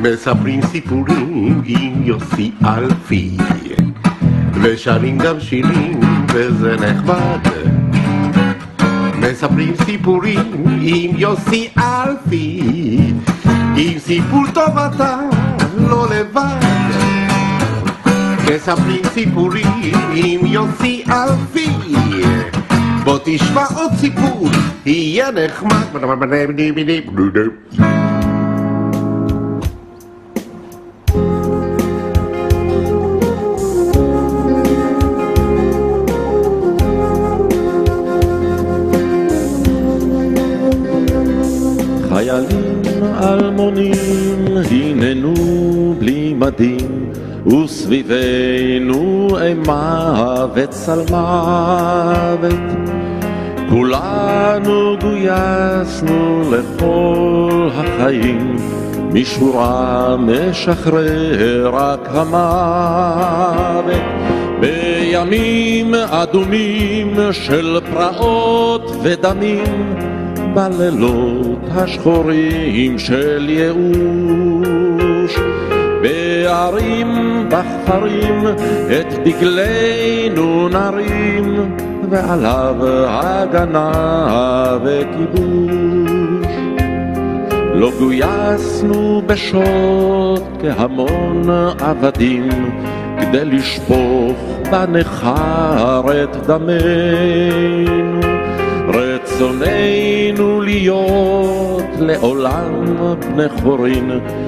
מספרים סיפורים עם יוסי אלפי, ושרים גם שירים וזה נחמד. מספרים סיפורים עם יוסי אלפי, עם סיפור טוב אתה לא לבד. מספרים סיפורים עם יוסי אלפי, בוא תשמע עוד סיפור, יהיה נחמד. חיילים אלמונים הננו בלי מדים, וסביבנו אימה וצלמוות. כולנו גויסנו לכל החיים, משורה משחרר רק המוות. בימים אדומים של פרעות ודמים, בלילות השחורים של ייאוש, בערים בכפרים את דגלנו נרים, ועליו הגנה וכיבוש. לא גויסנו בשוט כהמון עבדים, כדי לשפוך בנחר את דמנו. רצוננו להיות לעולם בני חורין,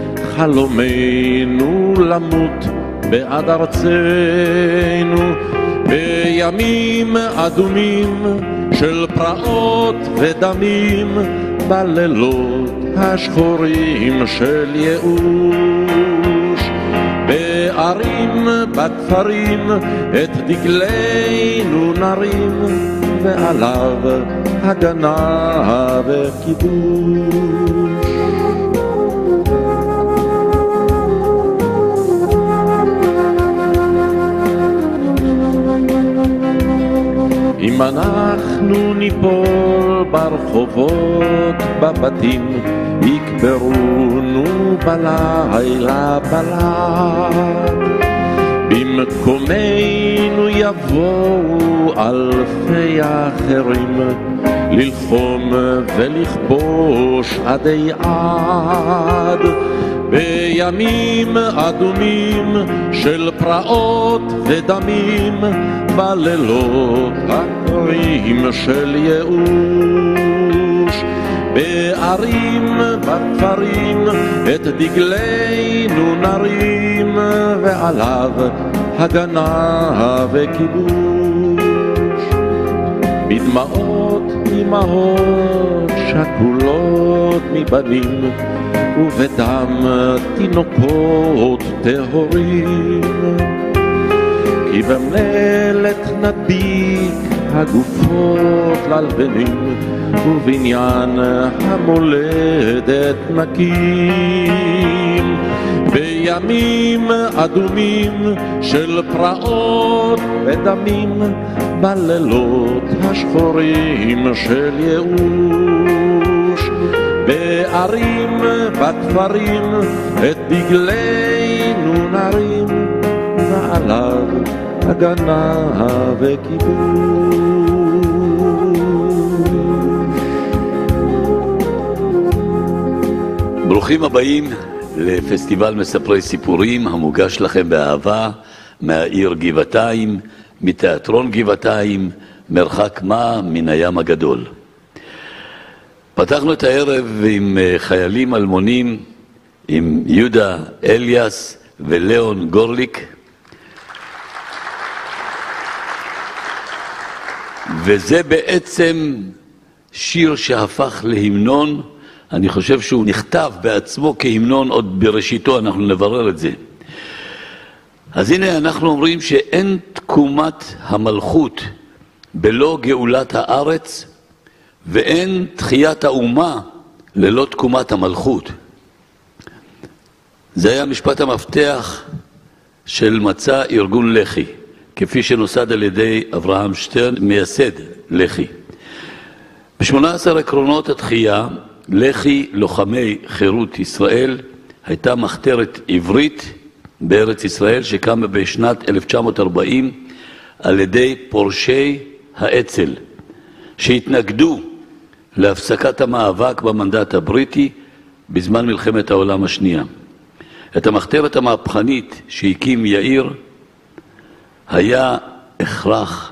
חלומנו למות בעד ארצנו. בימים אדומים של פרעות ודמים, בלילות השחורים של ייאוש, בערים בכפרים את דגלנו נרים, ועליו הגנה וכיבוש. אם אנחנו ניפול ברחובות בבתים, יקברונו בלילה בלד. במקומנו יבואו אלפי אחרים, ללחום ולכבוש עדי עד. בימים אדומים של פרעות ודמים, בלילות הקרים של ייאוש, בערים בכפרים את דגלנו נרים, ועליו הגנה וכיבוש. בדמעות אמהות שכולות מבנים, ובדם תינוקות טהורים, כי במלט נדביק הגופות ללבנים, ובניין המולדת נקים. בימים אדומים של פרעות ודמים, בלילות השחורים של ייאוש, בערים בכפרים את דגלנו נרים, ועליו הגנה וכיבוש. ברוכים הבאים לפסטיבל מספרי סיפורים המוגש לכם באהבה מהעיר גבעתיים, מתיאטרון גבעתיים, מרחק מה מן הים הגדול. פתחנו את הערב עם חיילים אלמונים, עם יהודה אליאס ולאון גורליק, וזה בעצם שיר שהפך להמנון. אני חושב שהוא נכתב בעצמו כהמנון עוד בראשיתו, אנחנו נברר את זה. אז הנה אנחנו אומרים שאין תקומת המלכות בלא גאולת הארץ, ואין תחיית האומה ללא תקומת המלכות. זה היה משפט המפתח של מצע ארגון לח"י, כפי שנוסד על ידי אברהם שטרן, מייסד לח"י. ב18 עקרונות התחייה, לח"י לוחמי חירות ישראל הייתה מחתרת עברית בארץ ישראל שקמה בשנת 1940 על ידי פורשי האצ"ל שהתנגדו להפסקת המאבק במנדט הבריטי בזמן מלחמת העולם השנייה. את המחתרת המהפכנית שהקים יאיר היה הכרח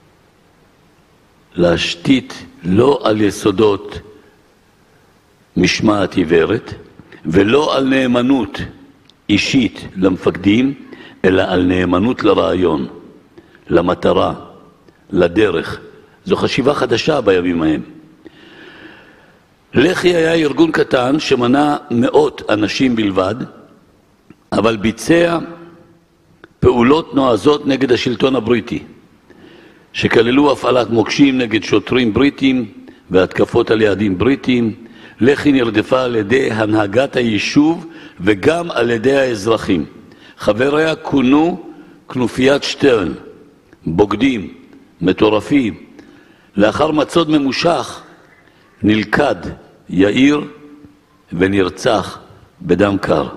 להשתית לא על יסודות משמעת עיוורת ולא על נאמנות אישית למפקדים, אלא על נאמנות לרעיון, למטרה, לדרך. זו חשיבה חדשה בימים ההם. לח"י היה ארגון קטן שמנה מאות אנשים בלבד, אבל ביצע פעולות נועזות נגד השלטון הבריטי, שכללו הפעלת מוקשים נגד שוטרים בריטים והתקפות על יעדים בריטים. לח"י נרדפה על ידי הנהגת היישוב וגם על ידי האזרחים. חבריה כונו כנופיית שטרן, בוגדים, מטורפים. לאחר מצוד ממושך נלכד יאיר ונרצח בדם קר.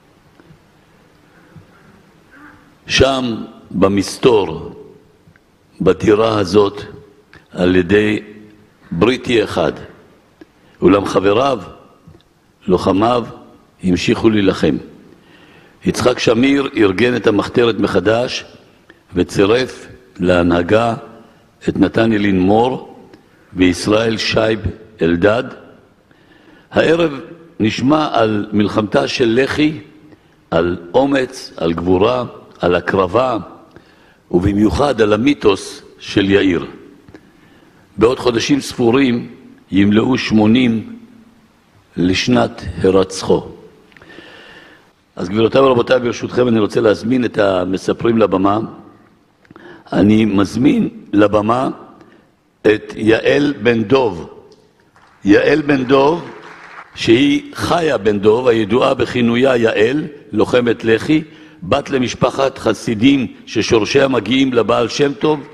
שם במסתור, בטירה הזאת, על ידי בריטי אחד. אולם חבריו, לוחמיו, המשיכו להילחם. יצחק שמיר ארגן את המחתרת מחדש וצירף להנהגה את נתן ילין מור וישראל שייב אלדד. הערב נשמע על מלחמתה של לח"י, על אומץ, על גבורה, על הקרבה, ובמיוחד על המיתוס של יאיר. בעוד חודשים ספורים ימלאו 80 לשנת הרצחו. אז גבירותיי ורבותיי, ברשותכם אני רוצה להזמין את המספרים לבמה. אני מזמין לבמה את יעל בן דוב. יעל בן דוב, שהיא חיה בן דוב, הידועה בכינויה יעל, לוחמת לח"י, בת למשפחת חסידים ששורשיה מגיעים לבעל שם טוב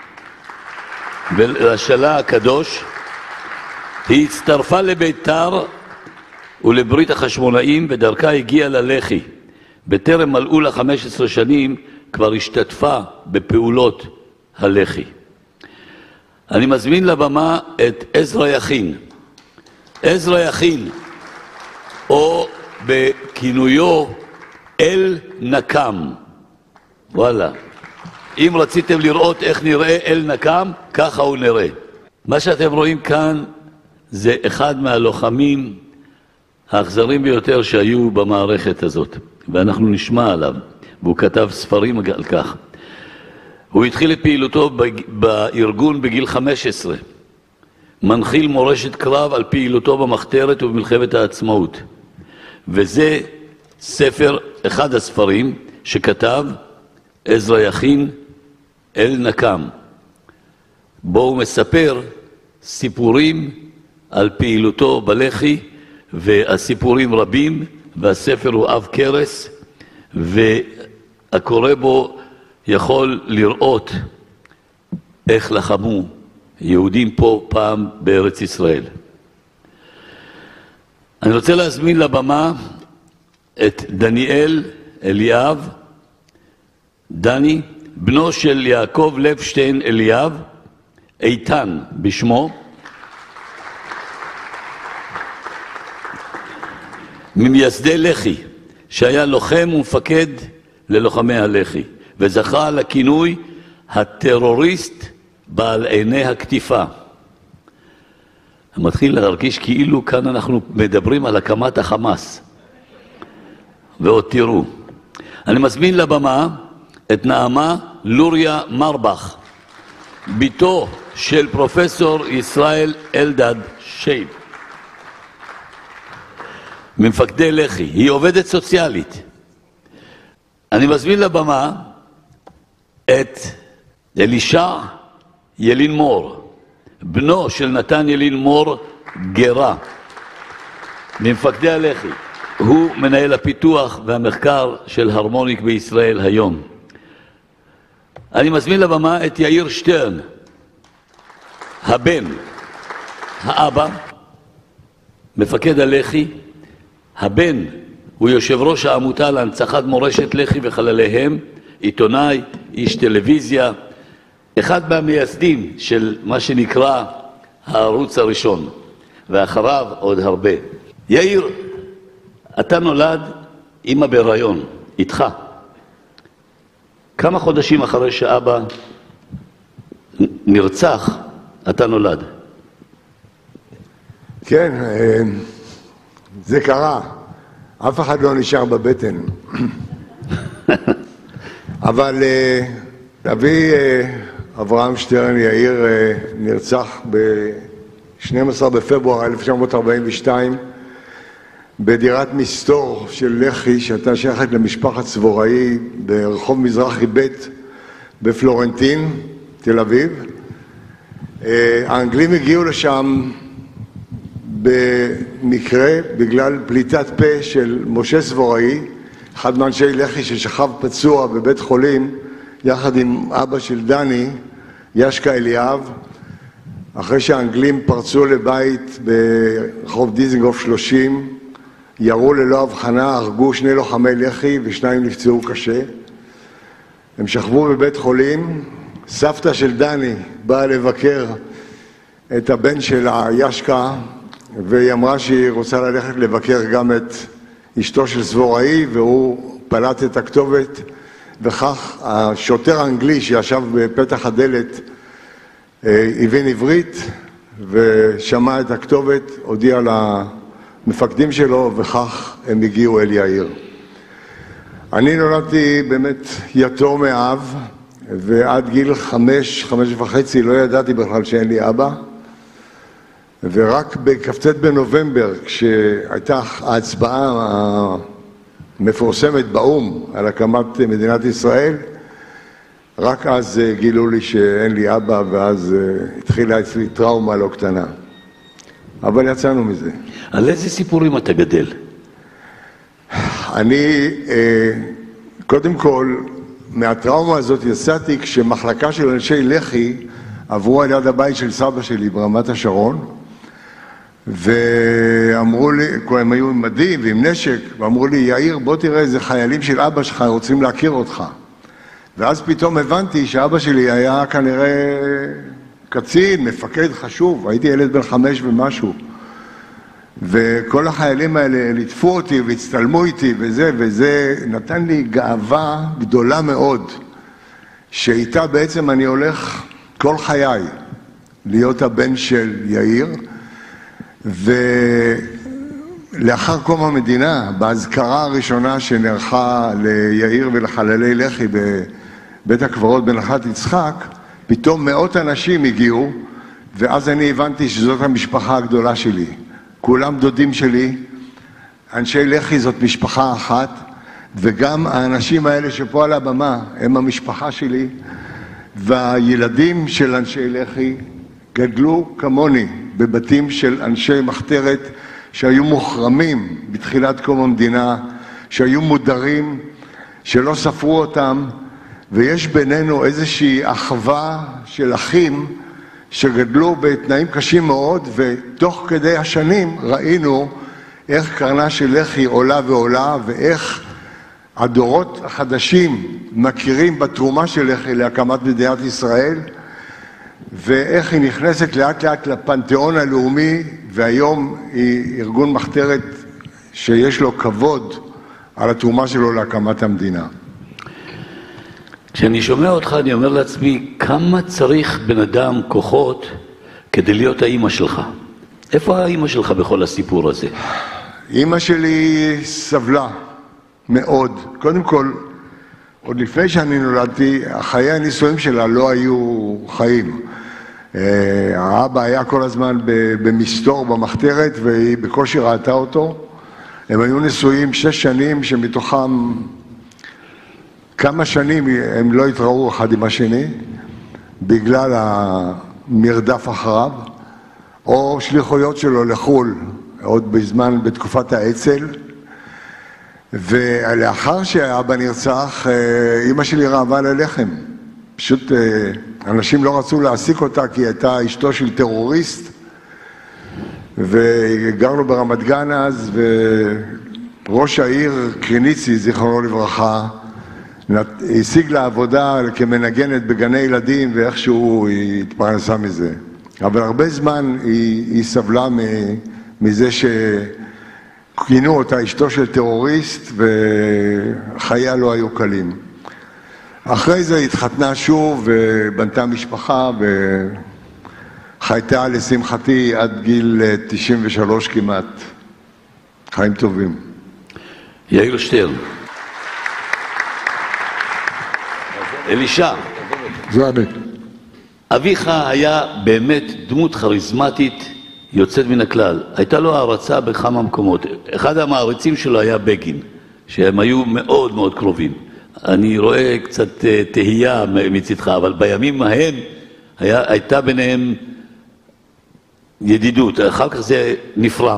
ולשלה הקדוש. היא הצטרפה לביתר ולברית החשמונאים ודרכה הגיעה ללח"י. בטרם מלאו לה 15 שנים כבר השתתפה בפעולות הלח"י. אני מזמין לבמה את עזרא יכין. עזרא יכין, או בכינויו אל נקם. וואלה. אם רציתם לראות איך נראה אל נקם, ככה הוא נראה. מה שאתם רואים כאן זה אחד מהלוחמים האכזרים ביותר שהיו במערכת הזאת, ואנחנו נשמע עליו, והוא כתב ספרים על כך. הוא התחיל את פעילותו בארגון בגיל 15, מנחיל מורשת קרב על פעילותו במחתרת ובמלחמת העצמאות. וזה ספר, אחד הספרים שכתב עזרא יכין, אל נקם. בו הוא מספר סיפורים על פעילותו בלח"י, והסיפורים רבים, והספר הוא עב כרס, והקורא בו יכול לראות איך לחמו יהודים פה פעם בארץ ישראל. אני רוצה להזמין לבמה את דניאל אליאב, דני, בנו של יעקב לבשטיין אליאב, איתן בשמו, ממייסדי לח"י, שהיה לוחם ומפקד ללוחמי הלח"י, וזכה לכינוי הטרוריסט בעל עיני הכתיפה. מתחיל להרגיש כאילו כאן אנחנו מדברים על הקמת החמאס. ועוד תראו. אני מזמין לבמה את נעמה לוריה מרבח, ביתו של פרופסור ישראל אלדד שייב, ממפקדי לח"י. היא עובדת סוציאלית. אני מזמין לבמה את אלישע ילין מור, בנו של נתן ילין מור גרה, ממפקדי הלח"י. הוא מנהל הפיתוח והמחקר של הרמוניק בישראל היום. אני מזמין לבמה את יאיר שטרן, הבן, האבא, מפקד הלח"י. הבן הוא יושב ראש העמותה להנצחת מורשת לח"י וחלליהם, עיתונאי, איש טלוויזיה, אחד מהמייסדים של מה שנקרא הערוץ הראשון, ואחריו עוד הרבה. יאיר, אתה נולד אמא בהיריון, איתך. כמה חודשים אחרי שאבא נרצח, אתה נולד. כן, זה קרה. אף אחד לא נשאר בבטן. אבל אבי אברהם שטרן יאיר נרצח ב-12 בפברואר 1942 בדירת מסתור של לח"י שהייתה שייכת למשפחת צבוראי ברחוב מזרחי ב' בפלורנטין, תל אביב. האנגלים הגיעו לשם במקרה בגלל פליטת פה של משה צבוראי, אחד מאנשי לח"י ששכב פצוע בבית חולים יחד עם אבא של דני, ישקה אליאב. אחרי שהאנגלים פרצו לבית ברחוב דיזנגוף 30, ירו ללא הבחנה, הרגו 2 לוחמי לח"י ו2 נפצעו קשה. הם שכבו בבית חולים. סבתא של דני באה לבקר את הבן שלה, ישקה, והיא אמרה שהיא רוצה ללכת לבקר גם את אשתו של צבוראי, והוא פלט את הכתובת, וכך השוטר האנגלי שישב בפתח הדלת הבין עברית ושמע את הכתובת, הודיע למפקדים שלו, וכך הם הגיעו אל יאיר. אני נולדתי באמת יתום מאב, ועד גיל 5 וחצי לא ידעתי בכלל שאין לי אבא, ורק בכ"ט בנובמבר, כשהייתה ההצבעה המפורסמת באו"ם על הקמת מדינת ישראל, רק אז גילו לי שאין לי אבא, ואז התחילה אצלי טראומה לא קטנה. אבל יצאנו מזה. על איזה סיפורים אתה גדל? אני, קודם כל, מהטראומה הזאת יצאתי כשמחלקה של אנשי לח"י עברו על יד הבית של סבא שלי ברמת השרון, ואמרו לי, הם היו עם מדים ועם נשק, ואמרו לי, יאיר, בוא תראה איזה חיילים של אבא שלך רוצים להכיר אותך. ואז פתאום הבנתי שאבא שלי היה כנראה קצין, מפקד חשוב, הייתי ילד בן 5 ומשהו. וכל החיילים האלה ליטפו אותי והצטלמו איתי וזה נתן לי גאווה גדולה מאוד, שאיתה בעצם אני הולך כל חיי להיות הבן של יאיר. ולאחר קום המדינה, בהזכרה הראשונה שנערכה ליאיר ולחללי לח"י בבית הקברות בנחלת יצחק, פתאום מאות אנשים הגיעו, ואז אני הבנתי שזאת המשפחה הגדולה שלי. כולם דודים שלי, אנשי לח"י זאת משפחה אחת, וגם האנשים האלה שפה על הבמה הם המשפחה שלי, והילדים של אנשי לח"י גדלו כמוני בבתים של אנשי מחתרת שהיו מוחרמים בתחילת קום המדינה, שהיו מודרים, שלא ספרו אותם, ויש בינינו איזושהי אחווה של אחים שגדלו בתנאים קשים מאוד, ותוך כדי השנים ראינו איך קרנה של לח"י עולה ועולה, ואיך הדורות החדשים מכירים בתרומה של לח"י להקמת מדינת ישראל, ואיך היא נכנסת לאט לאט לפנתיאון הלאומי, והיום היא ארגון מחתרת שיש לו כבוד על התרומה שלו להקמת המדינה. כשאני שומע אותך אני אומר לעצמי, כמה צריך בן אדם כוחות כדי להיות האמא שלך? איפה האמא שלך בכל הסיפור הזה? אמא שלי סבלה מאוד. קודם כל, עוד לפני שאני נולדתי, חיי הנישואים שלה לא היו חיים. האבא היה כל הזמן במסתור במחתרת, והיא בקושי ראתה אותו. הם היו נשואים 6 שנים, שמתוכם כמה שנים הם לא התראו אחד עם השני, בגלל המרדף אחריו, או שליחויות שלו לחול, עוד בתקופת האצ"ל. ולאחר שהאבא נרצח, אמא שלי רעבה ללחם. פשוט אנשים לא רצו להעסיק אותה כי היא הייתה אשתו של טרוריסט, וגרנו ברמת גן אז, ראש העיר קריניצי, זיכרונו לברכה, השיג לה עבודה כמנגנת בגני ילדים, ואיכשהו היא התפרנסה מזה. אבל הרבה זמן היא סבלה מזה שכינו אותה אשתו של טרוריסט, וחייה לא היו קלים. אחרי זה התחתנה שוב ובנתה משפחה, וחייתה לשמחתי עד גיל 93 כמעט. חיים טובים. יאיר שטרן. אלישע. זה אני. אביך היה באמת דמות כריזמטית יוצאת מן הכלל. הייתה לו הערצה בכמה מקומות. אחד המעריצים שלו היה בגין, שהם היו מאוד מאוד קרובים. אני רואה קצת תהייה מצדך, אבל בימים ההם הייתה ביניהם ידידות. אחר כך זה נפרם.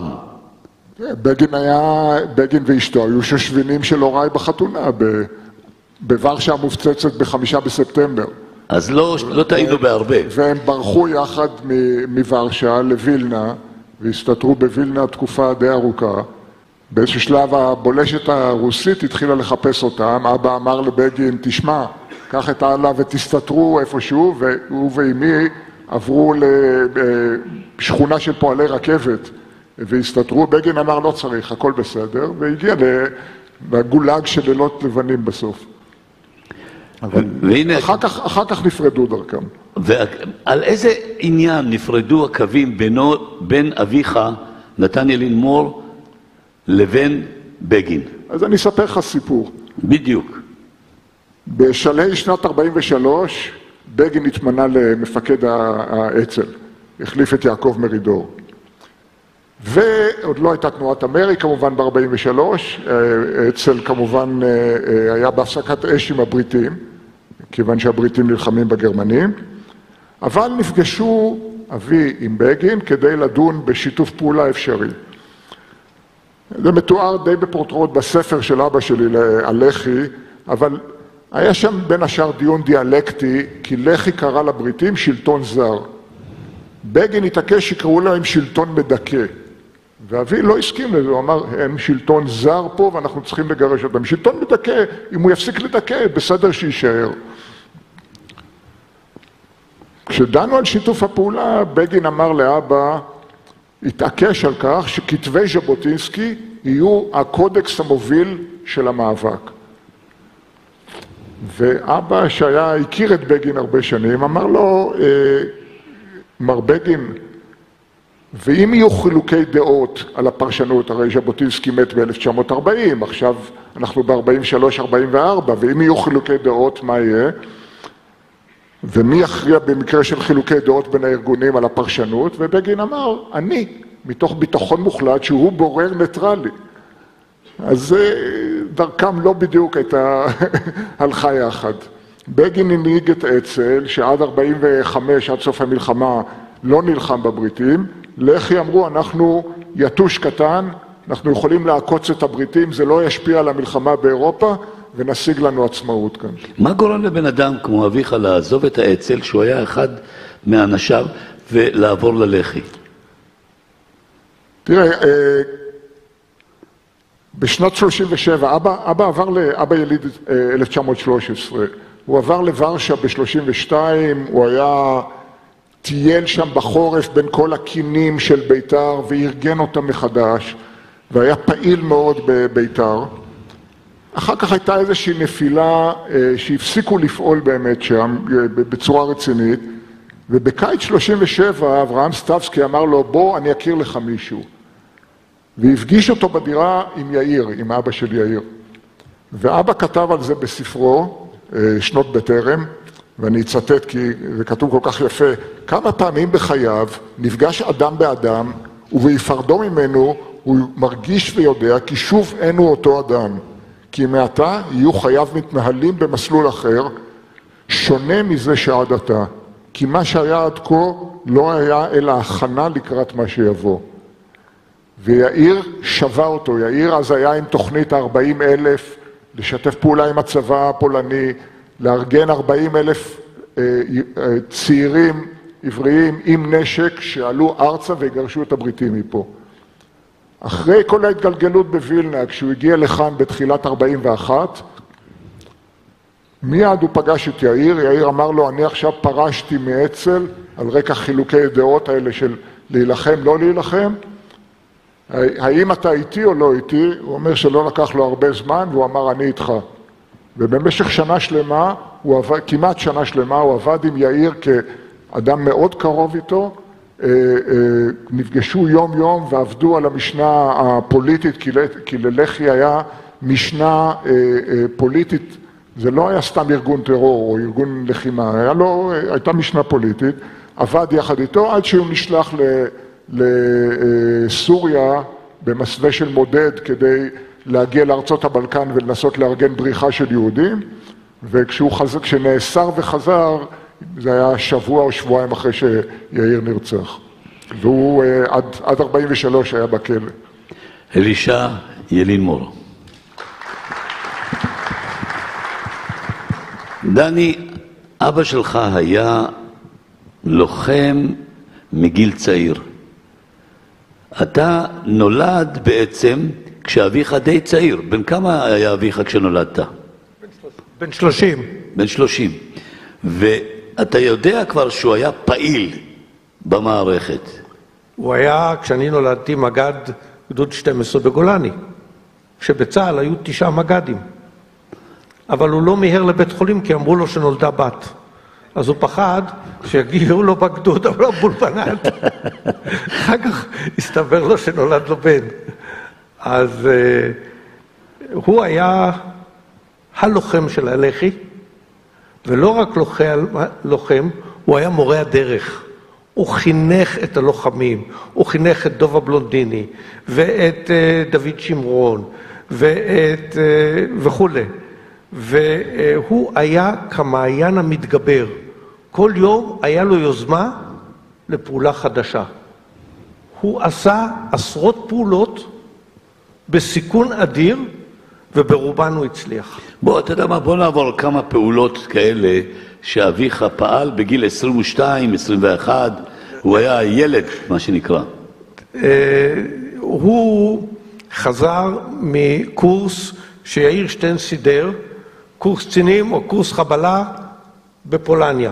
בגין ואשתו היו שושבינים של הוריי בחתונה, בוורשה המופצצת ב5 בספטמבר. אז לא טעינו בהרבה. והם ברחו יחד מוורשה לווילנה, והסתתרו בווילנה תקופה די ארוכה. באיזשהו שלב הבולשת הרוסית התחילה לחפש אותם, אבא אמר לבגין, תשמע, קח את העלה ותסתתרו איפשהו, והוא ואימי עברו לשכונה של פועלי רכבת, והסתתרו, בגין אמר לא צריך, הכל בסדר, והגיע לגולג של לילות לבנים בסוף. והנה, אחר כך נפרדו דרכם. ועל איזה עניין נפרדו הקווים בין אביך, נתן ילין-מור, לבין בגין? אז אני אספר לך סיפור. בדיוק. בשלהי שנת 43, בגין התמנה למפקד האצ"ל, החליף את יעקב מרידור. ועוד לא הייתה תנועת המרי, כמובן ב-43, אצ"ל כמובן היה בהפסקת אש עם הבריטים, כיוון שהבריטים נלחמים בגרמנים, אבל נפגשו אבי עם בגין כדי לדון בשיתוף פעולה אפשרי. זה מתואר די בפורטרוט בספר של אבא שלי, הלח"י, אבל היה שם בין השאר דיון דיאלקטי, כי לח"י קרא לבריטים שלטון זר. בגין התעקש שקראו להם שלטון מדכא. ואבי לא הסכים לזה, הוא אמר, הם שלטון זר פה ואנחנו צריכים לגרש אותם. שלטון מדכא, אם הוא יפסיק לדכא, בסדר שישאר. כשדנו על שיתוף הפעולה, בגין אמר לאבא, התעקש על כך שכתבי ז'בוטינסקי יהיו הקודקס המוביל של המאבק. ואבא הכיר את בגין הרבה שנים, אמר לו, מר בגין, ואם יהיו חילוקי דעות על הפרשנות, הרי ז'בוטינסקי מת ב-1940, עכשיו אנחנו ב-43-44, ואם יהיו חילוקי דעות, מה יהיה? ומי יכריע במקרה של חילוקי דעות בין הארגונים על הפרשנות? ובגין אמר, אני, מתוך ביטחון מוחלט, שהוא בורר ניטרלי. אז דרכם לא בדיוק הייתה הלכה יחד. בגין הנהיג את אצ"ל, שעד 45, עד סוף המלחמה, לא נלחם בבריטים. לח"י אמרו, אנחנו יתוש קטן, אנחנו יכולים לעקוץ את הבריטים, זה לא ישפיע על המלחמה באירופה, ונשיג לנו עצמאות כאן. מה גורם לבן אדם כמו אביך לעזוב את האצ"ל, שהוא היה אחד מאנשיו, ולעבור ללח"י? תראה, בשנת 37, אבא יליד 1913, הוא עבר לוורשה ב-32, הוא היה טייל שם בחורף בין כל הקינים של ביתר, וארגן אותם מחדש, והיה פעיל מאוד בביתר. אחר כך הייתה איזושהי נפילה שהפסיקו לפעול באמת שם בצורה רצינית, ובקיץ 37 אברהם סטבסקי אמר לו, בוא אני אכיר לך מישהו. והפגיש אותו בדירה עם יאיר, עם אבא של יאיר. ואבא כתב על זה בספרו, שנות בטרם, ואני אצטט כי זה כתוב כל כך יפה, כמה פעמים בחייו נפגש אדם באדם, ובהיפרדו ממנו הוא מרגיש ויודע כי שוב אינו אותו אדם. כי מעתה יהיו חייו מתנהלים במסלול אחר, שונה מזה שעד עתה. כי מה שהיה עד כה לא היה אלא הכנה לקראת מה שיבוא. ויאיר שווה אותו. יאיר אז היה עם תוכנית 40,000, לשתף פעולה עם הצבא הפולני, לארגן 40,000 צעירים עבריים עם נשק שעלו ארצה ויגרשו את הבריטים מפה. אחרי כל ההתגלגלות בווילנה, כשהוא הגיע לכאן בתחילת 41, מיד הוא פגש את יאיר, יאיר אמר לו, אני עכשיו פרשתי מאצ"ל, על רקע חילוקי דעות האלה של להילחם, לא להילחם, האם אתה איתי או לא איתי? הוא אומר שלא לקח לו הרבה זמן, והוא אמר, אני איתך. ובמשך שנה שלמה, כמעט שנה שלמה, הוא עבד עם יאיר כאדם מאוד קרוב איתו, נפגשו יום יום ועבדו על המשנה הפוליטית, כי ללח"י היה משנה פוליטית, זה לא היה סתם ארגון טרור או ארגון לחימה, הייתה משנה פוליטית, עבד יחד איתו עד שהוא נשלח לסוריה במסווה של מודד כדי להגיע לארצות הבלקן ולנסות לארגן בריחה של יהודים, וכשנאסר וחזר, זה היה שבוע או שבועיים אחרי שיאיר נרצח. והוא עד 43 היה בכלא. אלישע ילין מור. דני, אבא שלך היה לוחם מגיל צעיר. אתה נולד בעצם כשאביך די צעיר. בן כמה היה אביך כשנולדת? בן 30. בן 30. ואתה יודע כבר שהוא היה פעיל במערכת. הוא היה, כשאני נולדתי, מג"ד גדוד 12 בגולני. שבצה"ל היו 9 מג"דים. אבל הוא לא מיהר לבית חולים כי אמרו לו שנולדה בת. אז הוא פחד שיגיעו לו בגדוד, אבל לא בולפנת. אחר כך הסתבר לו שנולד לו בן. אז הוא היה הלוחם של הלח"י, ולא רק לוחם, הוא היה מורה הדרך. הוא חינך את הלוחמים, הוא חינך את דוב הבלונדיני, ואת דוד שמרון, וכו'. והוא היה כמעיין המתגבר. כל יום היה לו יוזמה לפעולה חדשה. הוא עשה עשרות פעולות בסיכון אדיר, וברובן הוא הצליח. אתה יודע מה, בוא נעבור כמה פעולות כאלה שאביך פעל בגיל 22, 21, הוא היה ילד, מה שנקרא. הוא חזר מקורס שיאיר שטיין סידר, קורס קצינים או קורס חבלה בפולניה.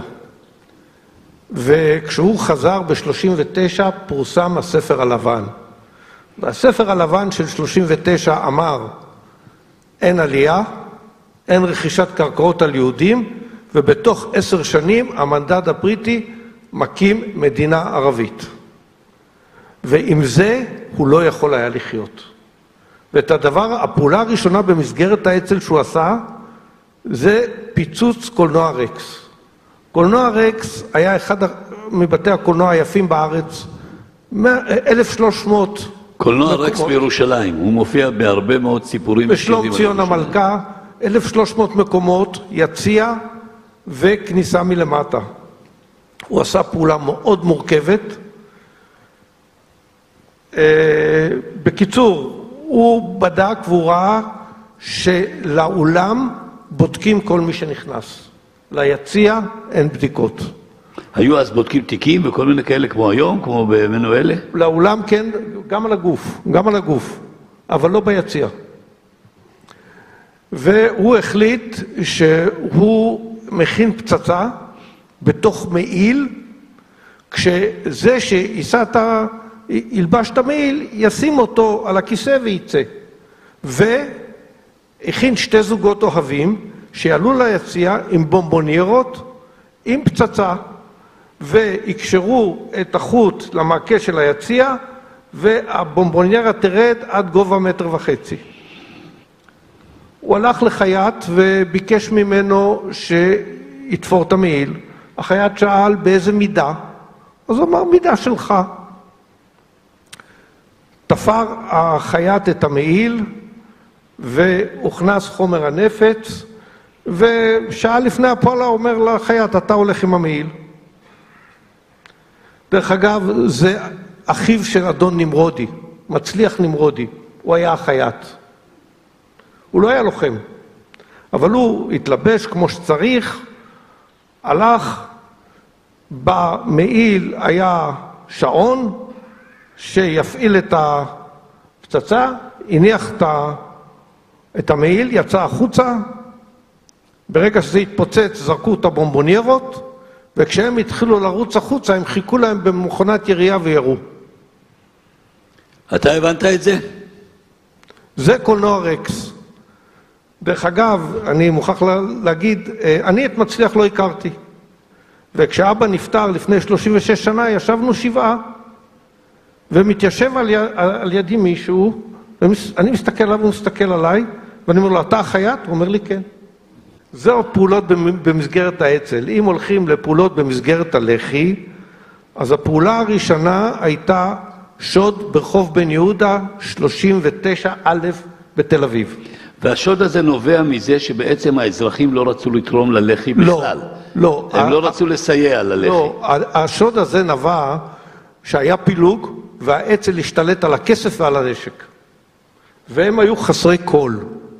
וכשהוא חזר ב-39 פורסם הספר הלבן. והספר הלבן של 39 אמר, אין עלייה, אין רכישת קרקעות על יהודים, ובתוך 10 שנים המנדט הבריטי מקים מדינה ערבית. ועם זה הוא לא יכול היה לחיות. ואת הפעולה הראשונה במסגרת האצ"ל שהוא עשה, זה פיצוץ קולנוע רקס. קולנוע רקס היה אחד מבתי הקולנוע היפים בארץ, 1,300 קולנוע רקס בירושלים, הוא מופיע בהרבה מאוד סיפורים. בשלום ציון המלכה, 1,300 מקומות, יציע וכניסה מלמטה. הוא עשה פעולה מאוד מורכבת. בקיצור, הוא בדק והוא ראה שלאולם בודקים כל מי שנכנס. ליציע אין בדיקות. היו אז בודקים תיקים וכל מיני כאלה כמו היום, כמו בימינו אלה? לאולם כן, גם על הגוף, אבל לא ביציע. והוא החליט שהוא מכין פצצה בתוך מעיל, כשזה ילבש את המעיל, ישים אותו על הכיסא וייצא. והכין 2 זוגות אוהבים שיעלו ליציע עם בומבוניירות, עם פצצה, ויקשרו את החוט למעקה של היציע, והבומבוניירה תרד עד גובה 1.5 מטר. הוא הלך לחייט וביקש ממנו שיתפור את המעיל. החייט שאל באיזה מידה, אז הוא אמר מידה שלך. תפר החייט את המעיל והוכנס חומר הנפץ, ושעה לפני הפעולה אומר לחייט, אתה הולך עם המעיל. דרך אגב, זה אחיו של אדון נמרודי, מצליח נמרודי, הוא היה החייט. הוא לא היה לוחם, אבל הוא התלבש כמו שצריך, הלך, במעיל היה שעון שיפעיל את פצצה, הניח את המעיל, יצא החוצה, ברגע שזה התפוצץ זרקו את הבומבוניירות, וכשהם התחילו לרוץ החוצה הם חיכו להם במכונת ירייה וירו. אתה הבנת את זה? זה קולנוע רקס. דרך אגב, אני מוכרח להגיד, אני את מצליח לא הכרתי. וכשאבא נפטר לפני 36 שנה, ישבנו 7, ומתיישב על ידי מישהו, אני מסתכל עליו, הוא מסתכל עליי, ואני אומר לו, אתה החייט? הוא אומר לי, כן. זהו פעולות במסגרת האצ"ל. אם הולכים לפעולות במסגרת הלח"י, אז הפעולה הראשונה הייתה שוד ברחוב בן יהודה 39א בתל אביב. והשוד הזה נובע מזה שבעצם האזרחים לא רצו לתרום ללח"י בכלל. לא. הם לא רצו לסייע ללח"י. לא, השוד הזה נבע שהיה פילוג, והאצ"ל השתלט על הכסף ועל הנשק. והם היו חסרי קול.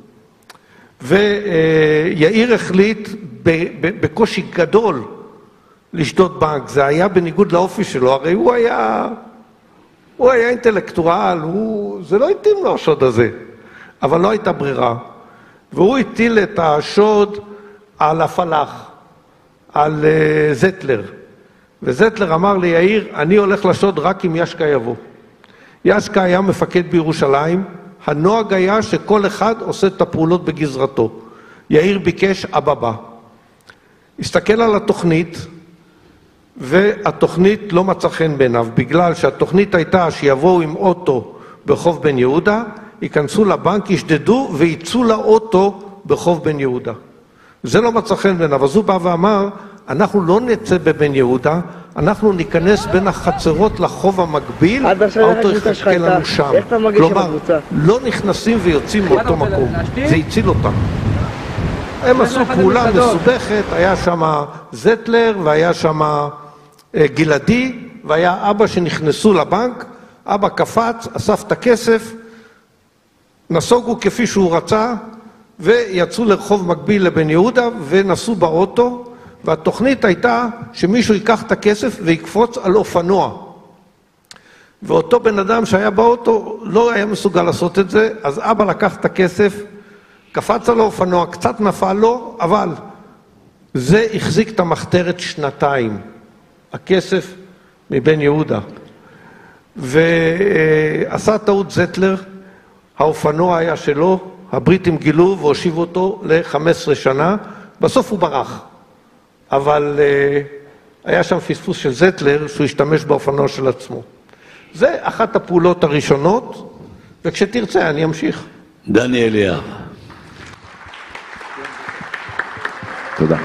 ויאיר החליט בקושי גדול לשדוד בנק. זה היה בניגוד לאופי שלו, הרי הוא היה אינטלקטואל, זה לא התאים לו השוד הזה, אבל לא הייתה ברירה. והוא הטיל את השוד על הפלח, על זטלר. וזטלר אמר לי, יאיר, אני הולך לשוד רק אם ישקה יבוא. ישקה היה מפקד בירושלים, הנוהג היה שכל אחד עושה את הפעולות בגזרתו. יאיר ביקש, אבא בא. הסתכל על התוכנית, והתוכנית לא מצא חן בעיניו, בגלל שהתוכנית הייתה שיבואו עם אוטו ברחוב בן יהודה, ייכנסו לבנק, ישדדו ויצאו לאוטו ברחוב בן יהודה. זה לא מצא חן בעיניו, אז הוא בא ואמר, אנחנו לא נצא בבן יהודה, אנחנו ניכנס בין החצרות לחוב המקביל, האוטו יחכה לנו שם. כלומר, לא נכנסים ויוצאים מאותו מקום, זה הציל אותם. הם עשו פעולה מסובכת, היה שם זטלר והיה שם גלעדי, והיה אבא שנכנסו לבנק, אבא קפץ, אסף את הכסף, נסוגו כפי שהוא רצה, ויצאו לרחוב מקביל לבן יהודה ונסעו באוטו, והתוכנית הייתה שמישהו ייקח את הכסף ויקפוץ על אופנוע. ואותו בן אדם שהיה באוטו לא היה מסוגל לעשות את זה, אז אבא לקח את הכסף, קפץ על האופנוע, קצת נפל לו, אבל זה החזיק את המחתרת 2, הכסף מבן יהודה. ועשה טעות זטלר, האופנוע היה שלו, הבריטים גילו והושיבו אותו ל-15 שנה, בסוף הוא ברח. אבל היה שם פספוס של זטלר שהוא השתמש באופנוע של עצמו. זה אחת הפעולות הראשונות, וכשתרצה אני אמשיך. דני אליאב. תודה.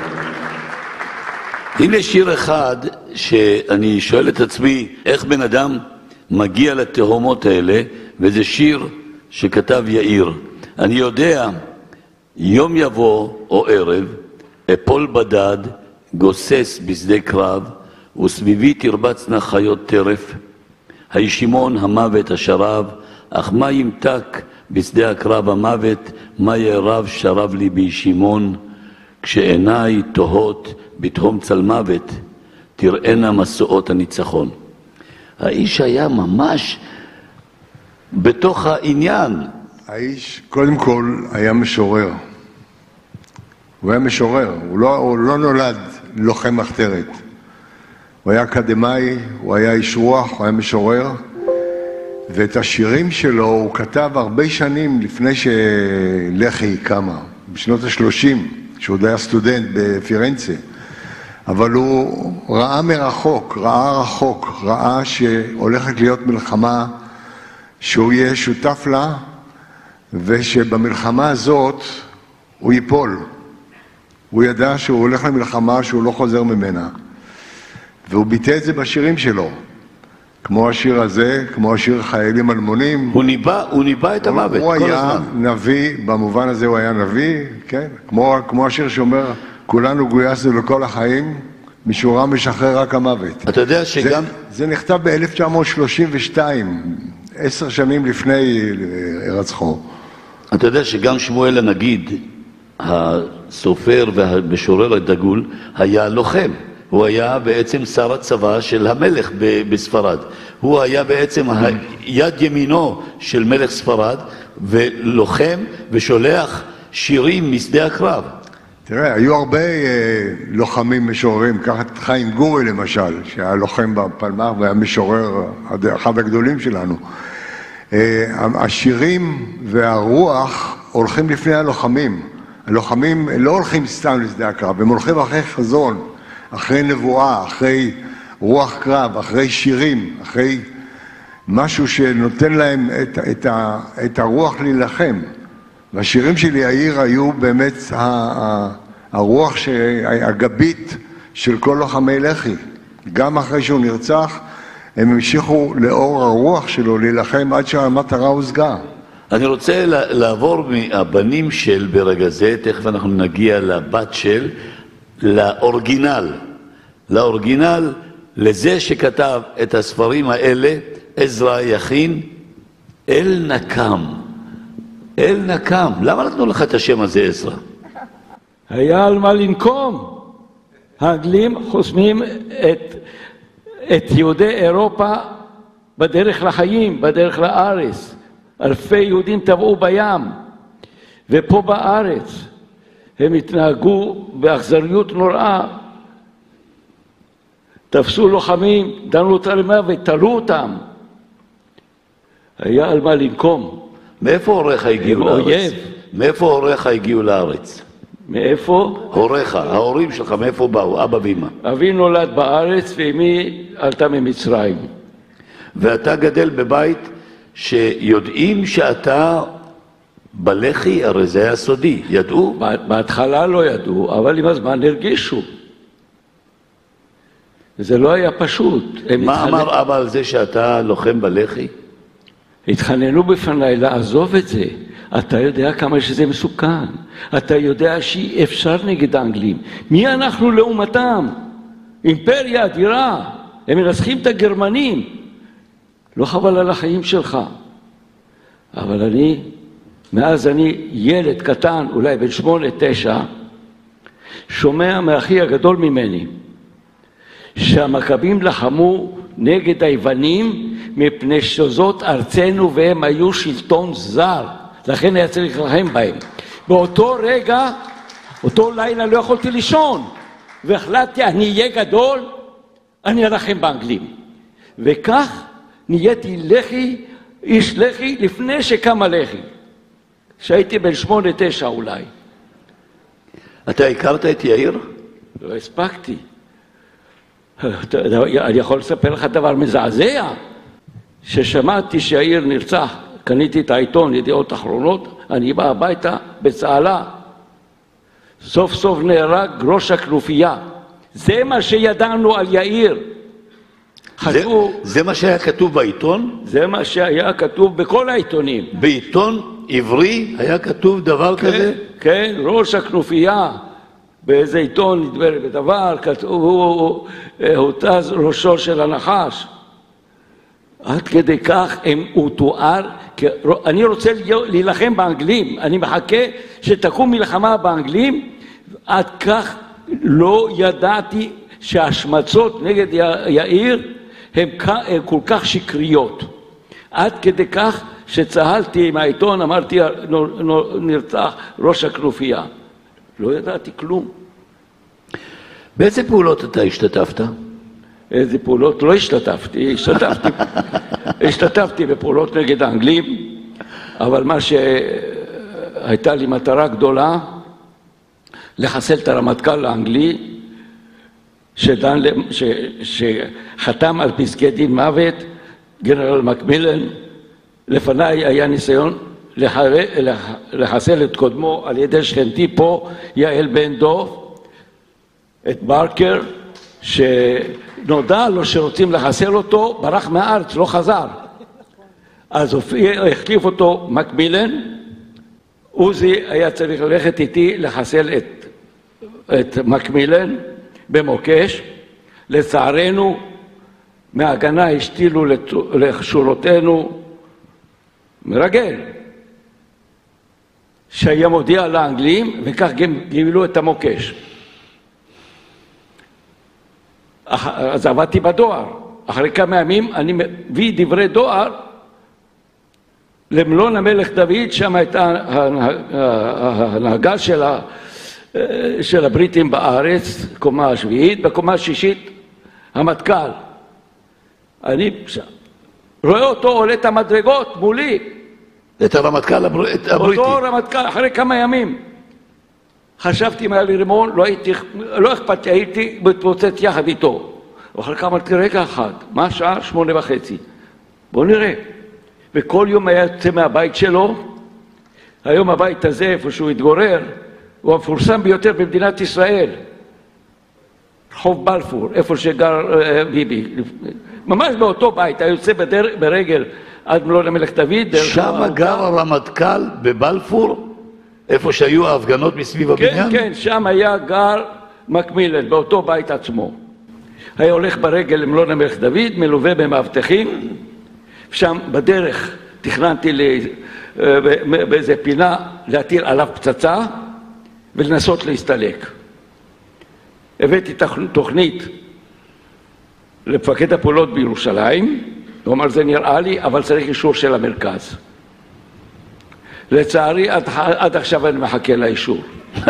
הנה שיר אחד שאני שואל את עצמי איך בן אדם מגיע לתהומות האלה, וזה שיר שכתב יאיר. אני יודע, יום יבוא או ערב, אפול בדד, גוסס בשדה קרב, וסביבי תרבצנה חיות טרף, הישימון המוות השרב, אך מה ימתק בשדה הקרב המוות, מה יערב שרב לי בישימון, כשעיניי תוהות בתהום צל מוות, תראינה מסעות הניצחון. האיש היה ממש בתוך העניין. האיש קודם כל היה משורר. הוא היה משורר, הוא לא נולד לוחם מחתרת. הוא היה אקדמאי, הוא היה איש רוח, הוא היה משורר, ואת השירים שלו הוא כתב הרבה שנים לפני שלח"י קמה, בשנות ה-30, שהוא עוד היה סטודנט בפירנצה. אבל הוא ראה מרחוק, ראה רחוק, ראה שהולכת להיות מלחמה שהוא יהיה שותף לה, ושבמלחמה הזאת הוא ייפול. הוא ידע שהוא הולך למלחמה שהוא לא חוזר ממנה. והוא ביטא את זה בשירים שלו. כמו השיר הזה, כמו השיר חיילים אלמונים. הוא ניבא את המוות כל הזמן. הוא היה נביא, במובן הזה הוא היה נביא, כן? כמו השיר שאומר, כולנו גויסנו לכל החיים, משורם משחרר רק המוות. אתה יודע שגם... זה נכתב ב-1932, 10 שנים לפני הרצחו. אתה יודע שגם שמואל הנגיד, הסופר והמשורר הדגול, היה לוחם. הוא היה בעצם שר הצבא של המלך בספרד. הוא היה בעצם יד ימינו של מלך ספרד, ולוחם ושולח שירים משדה הקרב. תראה, היו הרבה לוחמים משוררים, קח את חיים גורי למשל, שהיה לוחם בפלמ"ח והיה משורר אחד הגדולים שלנו. השירים והרוח הולכים לפני הלוחמים. הלוחמים לא הולכים סתם לשדה הקרב, הם הולכים אחרי חזון, אחרי נבואה, אחרי רוח קרב, אחרי שירים, אחרי משהו שנותן להם את הרוח להילחם. והשירים של יאיר היו באמת הרוח הגבית של כל לוחמי לח"י. גם אחרי שהוא נרצח, הם המשיכו לאור הרוח שלו להילחם עד שהמטרה הושגה. אני רוצה לעבור מהבנים של ברגע זה, תכף אנחנו נגיע לבת של, לאורגינל, לזה שכתב את הספרים האלה, עזרא יכין, אל נקם. למה נתנו לך את השם הזה, עזרא? היה על מה לנקום. האנגלים חוסמים את יהודי אירופה בדרך לחיים, בדרך לארץ. אלפי יהודים טבעו בים, ופה בארץ הם התנהגו באכזריות נוראה. תפסו לוחמים, דנו אותם למוות, תלו אותם. היה על מה לנקום. מאיפה הוריך הגיעו לארץ? מאיפה הוריך הגיעו לארץ? מאיפה? הוריך, ההורים שלך, מאיפה באו? אבא ואמא. אבי נולד בארץ ואמי עלתה ממצרים. ואתה גדל בבית שיודעים שאתה בלח"י, הרי זה היה סודי, ידעו? בהתחלה לא ידעו, אבל עם הזמן הרגישו. זה לא היה פשוט. מה אמר אבא על זה שאתה לוחם בלח"י? התחננו בפניי לעזוב את זה. אתה יודע כמה שזה מסוכן. אתה יודע שאי אפשר נגד האנגלים. מי אנחנו לעומתם? אימפריה אדירה. הם מנסחים את הגרמנים. לא חבל על החיים שלך. אבל מאז אני ילד קטן, אולי בן 8-9, שומע מאחי הגדול ממני, שהמכבים לחמו נגד היוונים מפני שזאת ארצנו והם היו שלטון זר, לכן היה צריך להילחם בהם. באותו רגע, אותו לילה לא יכולתי לישון, והחלטתי, אני אהיה גדול, אני אלחם באנגלים. וכך נהייתי איש לח"י לפני שקם הלח"י, שהייתי בן 8-9 אולי. אתה הכרת את יאיר? לא הספקתי. אני יכול לספר לך דבר מזעזע. ששמעתי שיאיר נרצח, קניתי את העיתון ידיעות אחרונות, אני בא הביתה בצהלה. סוף סוף נהרג ראש הכנופיה. זה מה שידענו על יאיר. זה מה שהיה כתוב בעיתון? זה מה שהיה כתוב בכל העיתונים. בעיתון עברי היה כתוב דבר כזה? כן, ראש הכנופיה. באיזה עיתון נדבר בדבר, כתוב, הותז ראשו של הנחש. עד כדי כך הוא תואר, אני רוצה להילחם באנגלים, אני מחכה שתקום מלחמה באנגלים, עד כך לא ידעתי שההשמצות נגד יאיר הן כל כך שקריות. עד כדי כך שצהלתי עם העיתון, אמרתי נרצח ראש הכנופיה. לא ידעתי כלום. באיזה פעולות אתה השתתפת? איזה פעולות? לא השתתפתי. השתתפתי בפעולות נגד האנגלים, אבל מה שהייתה לי מטרה גדולה, לחסל את הרמטכ"ל האנגלי, שחתם על פסקי דין מוות, גנרל מקמילן. לפניי היה ניסיון לחסל את קודמו על ידי שכנתי פה, יעל בן דוב, את ברקר, שנודע לו שרוצים לחסל אותו, ברח מהארץ, לא חזר. אז החליף אותו מקמילן, עוזי היה צריך ללכת איתי לחסל את מקמילן במוקש. לצערנו, מההגנה השתילו לשורותינו מרגל, שהיה מודיע לאנגלים, וכך גילו את המוקש. אז עבדתי בדואר, אחרי כמה ימים אני מביא דברי דואר למלון המלך דוד, שם הייתה ההנהגה של הבריטים בארץ, קומה השביעית, בקומה השישית המטכ"ל. אני רואה אותו עולה את המדרגות מולי. את הרמטכ"ל הבריטי. אותו רמטכ"ל, אחרי כמה ימים. חשבתי אם היה לי רימון, לא אכפת לי, הייתי מתפוצץ יחד איתו. ואחר כך אמרתי, רגע אחד, מה השעה? 8:30. בואו נראה. וכל יום היה יוצא מהבית שלו. היום הבית הזה, איפה שהוא התגורר, הוא המפורסם ביותר במדינת ישראל. רחוב בלפור, איפה שגר ביבי. ממש באותו בית, היה יוצא ברגל עד מלון המלך דוד. שם גר הרמטכ"ל בבלפור? איפה שהיו ההפגנות מסביב הבניין? כן, כן, שם היה גר מקמילן, באותו בית עצמו. היה הולך ברגל למלון המלך דוד, מלווה במאבטחים. שם בדרך תכננתי באיזה פינה להטיל עליו פצצה ולנסות להסתלק. הבאתי תוכנית למפקד הפעולות בירושלים, הוא אמר זה נראה לי, אבל צריך אישור של המרכז. לצערי עד עכשיו אני מחכה לאישור.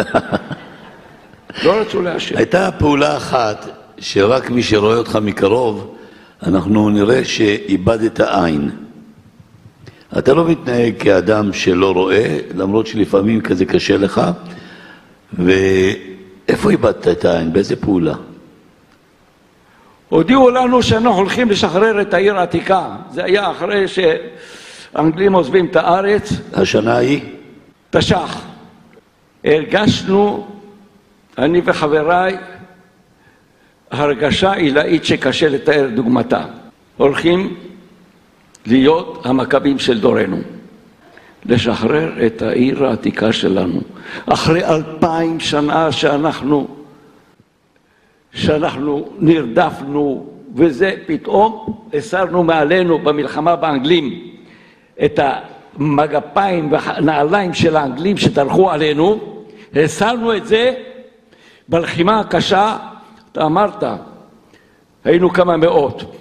לא רצו לאשר. הייתה פעולה אחת שרק מי שרואה אותך מקרוב, אנחנו נראה שאיבדת עין. אתה לא מתנהג כאדם שלא רואה, למרות שלפעמים כזה קשה לך. ואיפה איבדת את העין? באיזה פעולה? הודיעו לנו שאנחנו הולכים לשחרר את העיר העתיקה. זה היה אחרי שהאנגלים עוזבים את הארץ. השנה היא? תש"ח. הרגשנו, אני וחבריי, הרגשה עילאית שקשה לתאר דוגמתה. הולכים להיות המכבים של דורנו. לשחרר את העיר העתיקה שלנו. אחרי 2000 שנה שאנחנו נרדפנו, וזה פתאום הסרנו מעלינו במלחמה באנגלים את המגפיים והנעליים של האנגלים שדרכו עלינו, הסרנו את זה בלחימה הקשה. אתה אמרת, היינו כמה מאות,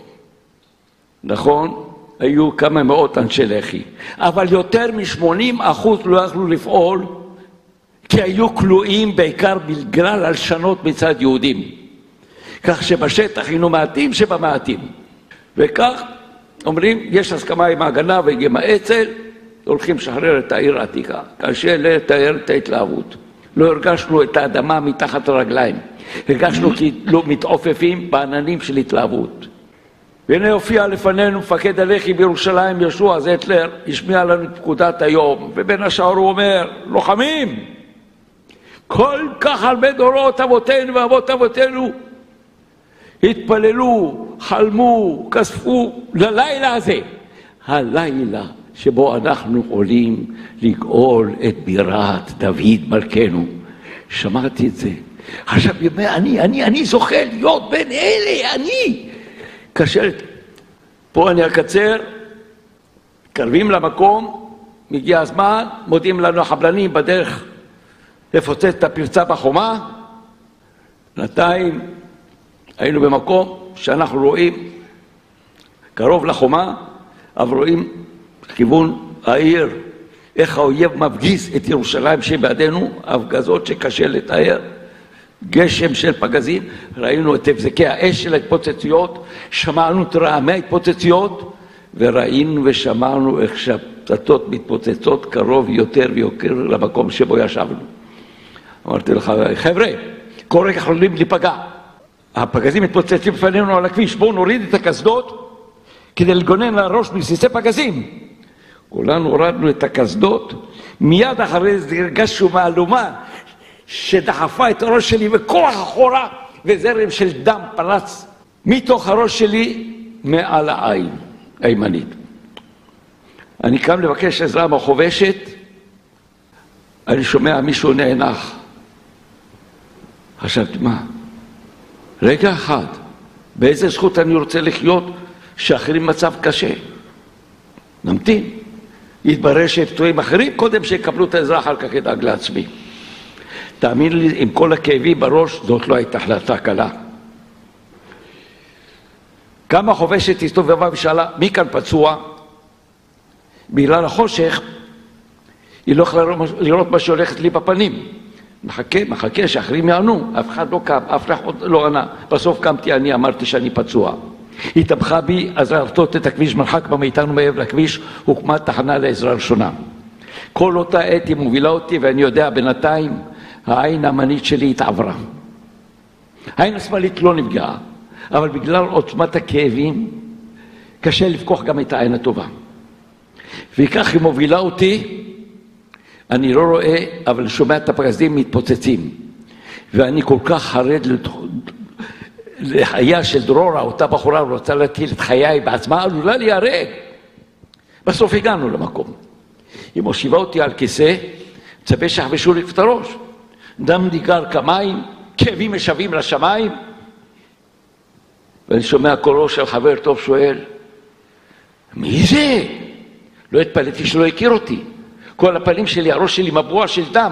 נכון? היו כמה מאות אנשי לח"י, אבל יותר מ-80% לא יכלו לפעול, כי היו כלואים בעיקר בגלל הלשנות מצד יהודים. כך שבשטח היינו מעטים שבמעטים. וכך אומרים, יש הסכמה עם ההגנה ועם האצ"ל, הולכים לשחרר את העיר העתיקה. קשה לתאר את ההתלהבות. לא הרגשנו את האדמה מתחת הרגליים. הרגשנו כאילו מתעופפים בעננים של התלהבות. והנה הופיע לפנינו מפקד הלח"י בירושלים, יהושע זטלר, השמיע לנו את פקודת היום, ובין השאר הוא אומר, לוחמים, כל כך הרבה דורות אבותינו ואבות אבותינו התפללו, חלמו, כספו ללילה הזה, הלילה שבו אנחנו עולים לגאול את בירת דוד מלכנו. שמעתי את זה. עכשיו, אני זוכה להיות בין אלה, אני. קשה, פה אני אקצר, קרבים למקום, מגיע הזמן, מודיעים לנו החבלנים בדרך לפוצץ את הפרצה בחומה. שנתיים היינו במקום שאנחנו רואים קרוב לחומה, אבל רואים כיוון העיר, איך האויב מפגיז את ירושלים שבידינו, הפגזות שקשה לתאר. גשם של פגזים, ראינו את הבזקי האש של ההתפוצצויות, שמענו את רעמי ההתפוצצויות, וראינו ושמענו איך שהפצצות מתפוצצות קרוב יותר ויותר למקום שבו ישבנו. אמרתי לך, חבר'ה, כל רגע יכולים להיפגע. הפגזים מתפוצצים בפנינו על הכביש, בואו נוריד את הקסדות כדי לגונן על הראש מסיסי פגזים. כולנו הורדנו את הקסדות, מיד אחרי זה הרגשנו מהלומה, שדחפה את הראש שלי בכוח אחורה, וזרם של דם פרץ מתוך הראש שלי מעל העין הימנית. אני קם לבקש עזרה מהחובשת, אני שומע מישהו נאנח. חשבתי, מה? רגע אחד, באיזה זכות אני רוצה לחיות שאחרים מצב קשה? נמתין. יתברר שפצועים אחרים, קודם שיקבלו את העזרה, אחר כך ידאג לעצמי. תאמין לי, עם כל הכאבי בראש, זאת לא הייתה החלטה קלה. קמה חובשת, הסתובבה ושאלה, מי כאן פצוע? בגלל החושך, היא לא יכולה לראות מה שהולכת לי בפנים. מחכה שאחרים יענו, אף אחד לא קם, אף אחד לא ענה. בסוף קמתי אני, אמרתי שאני פצוע. היא תמכה בי, עזרה לחצות את הכביש, מרחק מאיתנו מעבר לכביש, הוקמה תחנה לעזרה ראשונה. כל אותה עת היא מובילה אותי, ואני יודע, בינתיים העין הימנית שלי התעברה. העין השמאלית לא נפגעה, אבל בגלל עוצמת הכאבים, קשה לפקוח גם את העין הטובה. וכך היא מובילה אותי, אני לא רואה, אבל שומע את הפגזים מתפוצצים. ואני כל כך חרד לחייה של דרורה, אותה בחורה רוצה להטיל את חיי בעצמה, עלולה להיהרג. בסוף הגענו למקום. היא מושיבה אותי על כיסא, מצפה שחבשו לי את הראש. דם ניגר כמים, כאבים משווים לשמיים. ואני שומע קולו של חבר טוב שואל, מי זה? לא התפלאתי שלא הכיר אותי. כל הפנים שלי, הראש שלי מבוע של דם.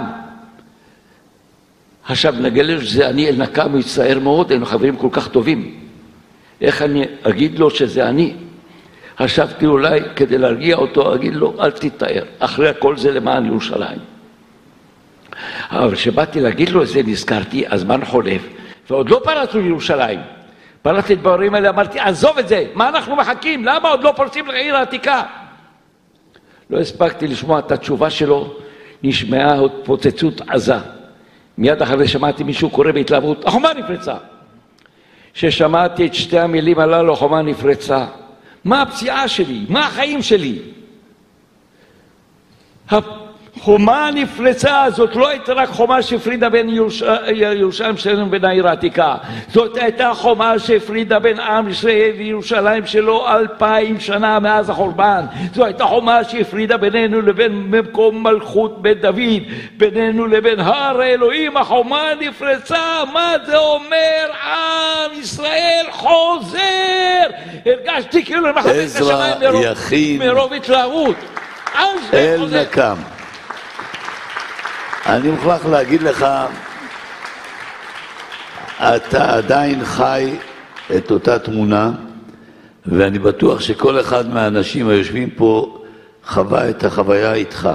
עכשיו נגלה שזה אני אל נקם, הוא יצטער מאוד, היינו חברים כל כך טובים. איך אני אגיד לו שזה אני? חשבתי אולי כדי להרגיע אותו, אגיד לו, אל תתאר. אחרי הכל זה למען ירושלים. אבל כשבאתי להגיד לו את זה, נזכרתי, הזמן חולף, ועוד לא פרצנו לירושלים. פרצתי את הדברים האלה, אמרתי, עזוב את זה, מה אנחנו מחכים? למה עוד לא פורצים לעיר העתיקה? לא הספקתי לשמוע את התשובה שלו, נשמעה התפוצצות עזה. מיד אחרי שמעתי מישהו קורא בהתלהבות, החומה נפרצה. כששמעתי את שתי המילים הללו, החומה נפרצה. מה הפציעה שלי? מה החיים שלי? החומה נפרצה, זאת לא הייתה רק חומה שהפרידה בין ירושלים שלנו ובין העיר העתיקה. זאת הייתה חומה שהפרידה בין עם ישראל וירושלים שלו 2000 שנה מאז החורבן. זו הייתה חומה שהפרידה בינינו לבין מקום מלכות בית דוד, בינינו לבין הר האלוהים. החומה נפרצה, מה זה אומר? עם ישראל חוזר. הרגשתי כאילו מחפש את השמיים מרוב התלהבות. אל נקם. אני מוכרח להגיד לך, אתה עדיין חי את אותה תמונה, ואני בטוח שכל אחד מהאנשים היושבים פה חווה את החוויה איתך.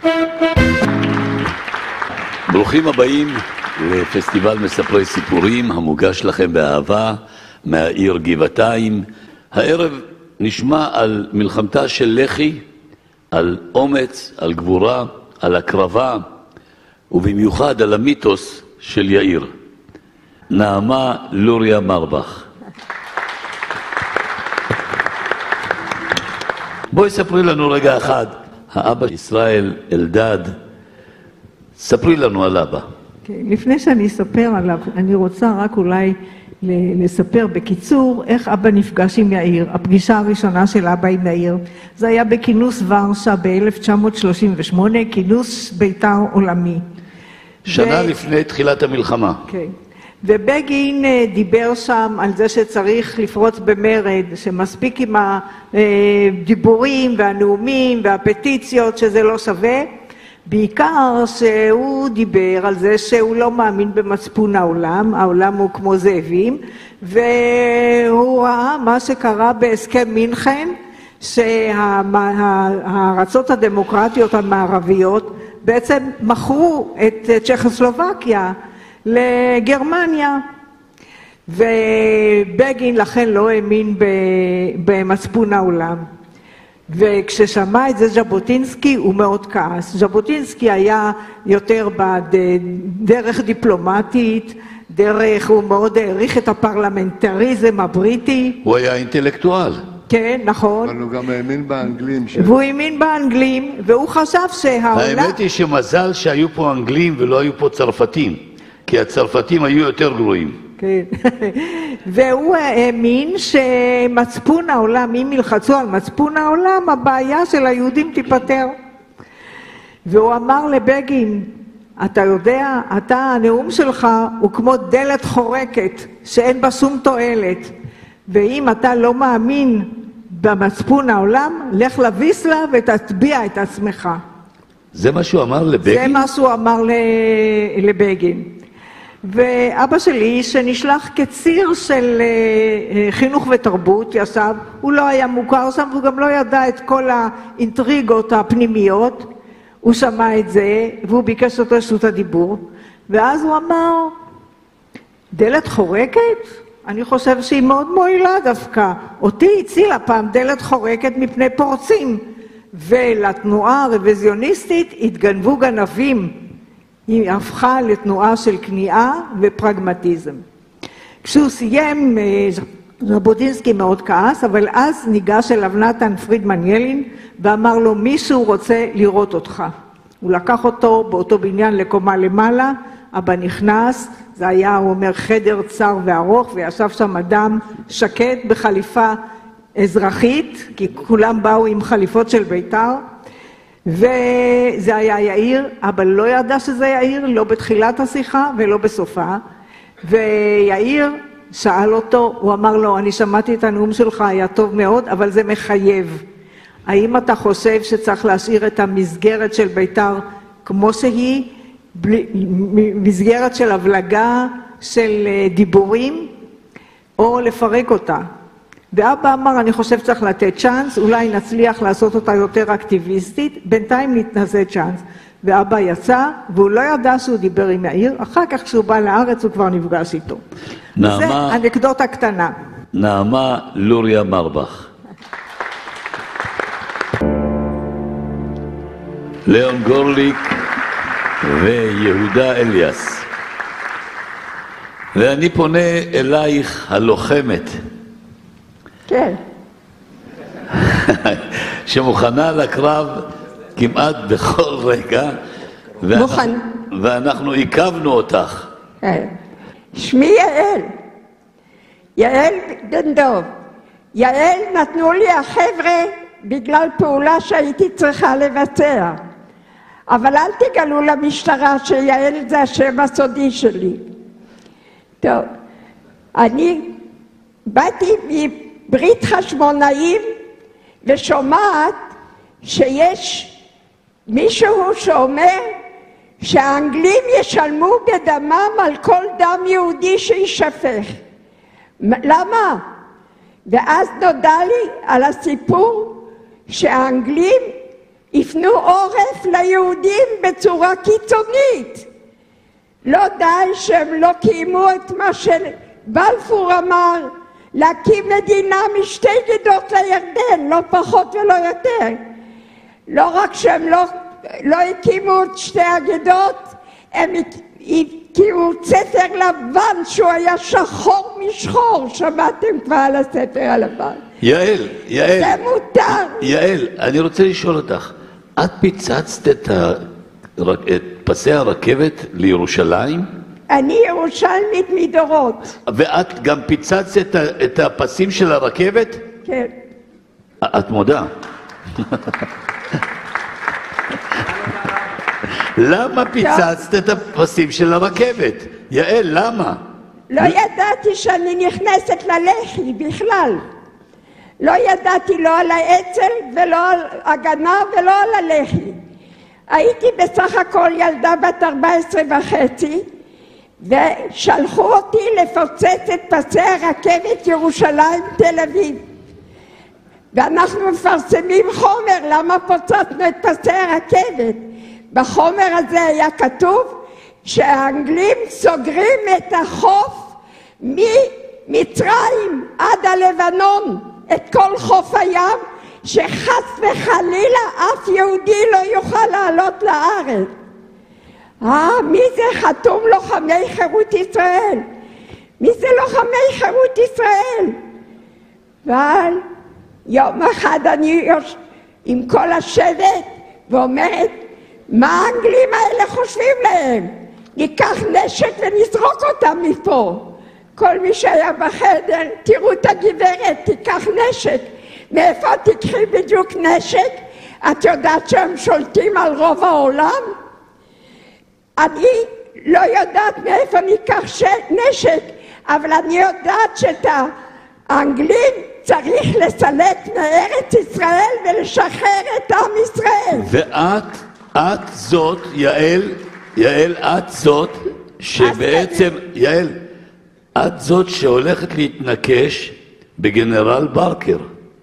ברוכים הבאים לפסטיבל מספרי סיפורים, המוגש לכם באהבה מהעיר גבעתיים. הערב נשמע על מלחמתה של לח"י, על אומץ, על גבורה, על הקרבה, ובמיוחד על המיתוס של יאיר. נעמה לוריה מרבך. בואי ספרי לנו רגע אחד, האבא ישראל אלדד, ספרי לנו על אבא. לפני שאני אספר עליו, אני רוצה רק אולי לספר בקיצור איך אבא נפגש עם יאיר. הפגישה הראשונה של אבא עם יאיר, זה היה בכינוס ורשה ב-1938, כינוס בית"ר עולמי. שנה לפני תחילת המלחמה. כן. ובגין דיבר שם על זה שצריך לפרוץ במרד, שמספיק עם הדיבורים והנאומים והפטיציות שזה לא שווה, בעיקר שהוא דיבר על זה שהוא לא מאמין במצפון העולם, העולם הוא כמו זאבים, והוא ראה מה שקרה בהסכם מינכן, שהארצות הדמוקרטיות המערביות בעצם מכרו את צ'כוסלובקיה לגרמניה, ובגין לכן לא האמין במצפון העולם. וכששמע את זה ז'בוטינסקי הוא מאוד כעס. ז'בוטינסקי היה יותר בדרך דיפלומטית, הוא מאוד העריך את הפרלמנטריזם הבריטי. הוא היה אינטלקטואל. כן, נכון. אבל הוא גם האמין באנגלים. והוא האמין באנגלים, והוא חשב שהעולם... האמת היא שמזל שהיו פה אנגלים ולא היו פה צרפתים, כי הצרפתים היו יותר גרועים. כן. והוא האמין שמצפון העולם, אם ילחצו על מצפון העולם, הבעיה של היהודים תיפטר. והוא אמר לבגין, אתה יודע, הנאום שלך הוא כמו דלת חורקת, שאין בה שום תועלת. ואם אתה לא מאמין במצפון העולם, לך לוויסלה ותטביע את עצמך. זה מה שהוא אמר לבגין? זה מה שהוא אמר לבגין. ואבא שלי, שנשלח כציר של חינוך ותרבות, ישב, הוא לא היה מוכר שם, והוא גם לא ידע את כל האינטריגות הפנימיות, הוא שמע את זה, והוא ביקש את רשות הדיבור, ואז הוא אמר, דלת חורקת? אני חושב שהיא מאוד מועילה דווקא. אותי הצילה פעם דלת חורקת מפני פורצים, ולתנועה הרוויזיוניסטית התגנבו גנבים. היא הפכה לתנועה של כניעה ופרגמטיזם. כשהוא סיים, ז'בוטינסקי מאוד כעס, אבל אז ניגש אליו נתן פרידמן ילין ואמר לו, מישהו רוצה לראות אותך. הוא לקח אותו באותו בניין לקומה למעלה, אבא נכנס, זה היה, הוא אומר, חדר צר וארוך, וישב שם אדם שקט בחליפה אזרחית, כי כולם באו עם חליפות של בית"ר, וזה היה יאיר, אבל לא ידע שזה יאיר, לא בתחילת השיחה ולא בסופה, ויאיר שאל אותו, הוא אמר לו, אני שמעתי את הנאום שלך, היה טוב מאוד, אבל זה מחייב. האם אתה חושב שצריך להשאיר את המסגרת של בית"ר כמו שהיא, מסגרת של הבלגה, של דיבורים, או לפרק אותה? ואבא אמר, אני חושב שצריך לתת צ'אנס, אולי נצליח לעשות אותה יותר אקטיביסטית, בינתיים נתנסה צ'אנס. ואבא יצא, והוא לא ידע שהוא דיבר עם יאיר, אחר כך כשהוא בא לארץ הוא כבר נפגש איתו. זה אנקדוטה קטנה. נעמה לוריה מרבך. ליאון גורליק ויהודה אליאס. ואני פונה אלייך הלוחמת. כן. שמוכנה לקרב כמעט בכל רגע, ואנחנו עיכבנו אותך. שמי יעל, יעל בן דב. יעל נתנו לי החבר'ה בגלל פעולה שהייתי צריכה לבצע. אבל אל תגלו למשטרה שיעל זה השם הסודי שלי. טוב, אני באתי מברית חשמונאים ושומעת שיש מישהו שאומר שהאנגלים ישלמו בדמם על כל דם יהודי שישפך. למה? ואז נודע לי על הסיפור שהאנגלים יפנו עורף ליהודים בצורה קיצונית. לא די שהם לא קיימו את מה שבלפור אמר, להקים מדינה משתי גדות לירדן, לא פחות ולא יותר. לא רק שהם לא הקימו את שתי הגדות, הם הקימו ספר לבן שהוא היה שחור משחור, שמעתם כבר על הספר הלבן. יעל, זה מותר. יעל, אני רוצה לשאול אותך, את פיצצת את פסי הרכבת לירושלים? אני ירושלמית מדורות. ואת גם פיצצת את הפסים של הרכבת? כן. את מודה. למה פיצצת את הפסים של הרכבת? יעל, למה? לא ידעתי שאני נכנסת ללח"י בכלל. לא ידעתי לא על האצ"ל ולא על הגנה ולא על הלח"י. הייתי בסך הכל ילדה בת 14.5, ושלחו אותי לפוצץ את פסי הרכבת ירושלים תל אביב. ואנחנו מפרסמים חומר למה פוצצנו את פסי הרכבת. בחומר הזה היה כתוב שהאנגלים סוגרים את החוף ממצרים עד הלבנון, את כל חוף הים, שחס וחלילה אף יהודי לא יוכל לעלות לארץ. מי זה חתום לוחמי חירות ישראל? מי זה לוחמי חירות ישראל? אבל יום אחד אני עם כל השבט ואומרת, מה האנגלים האלה חושבים להם? ניקח נשק ונזרוק אותם מפה. כל מי שהיה בחדר, תראו את הגברת, תיקח נשק. מאיפה תקחי בדיוק נשק? את יודעת שהם שולטים על רוב העולם? אני לא יודעת מאיפה ניקח נשק, אבל אני יודעת שאת האנגלים צריך לסלק מארץ ישראל ולשחרר את עם ישראל. ואת זאת, יעל, את זאת, שבעצם, יעל, את זאת שהולכת להתנקש בגנרל ברקר.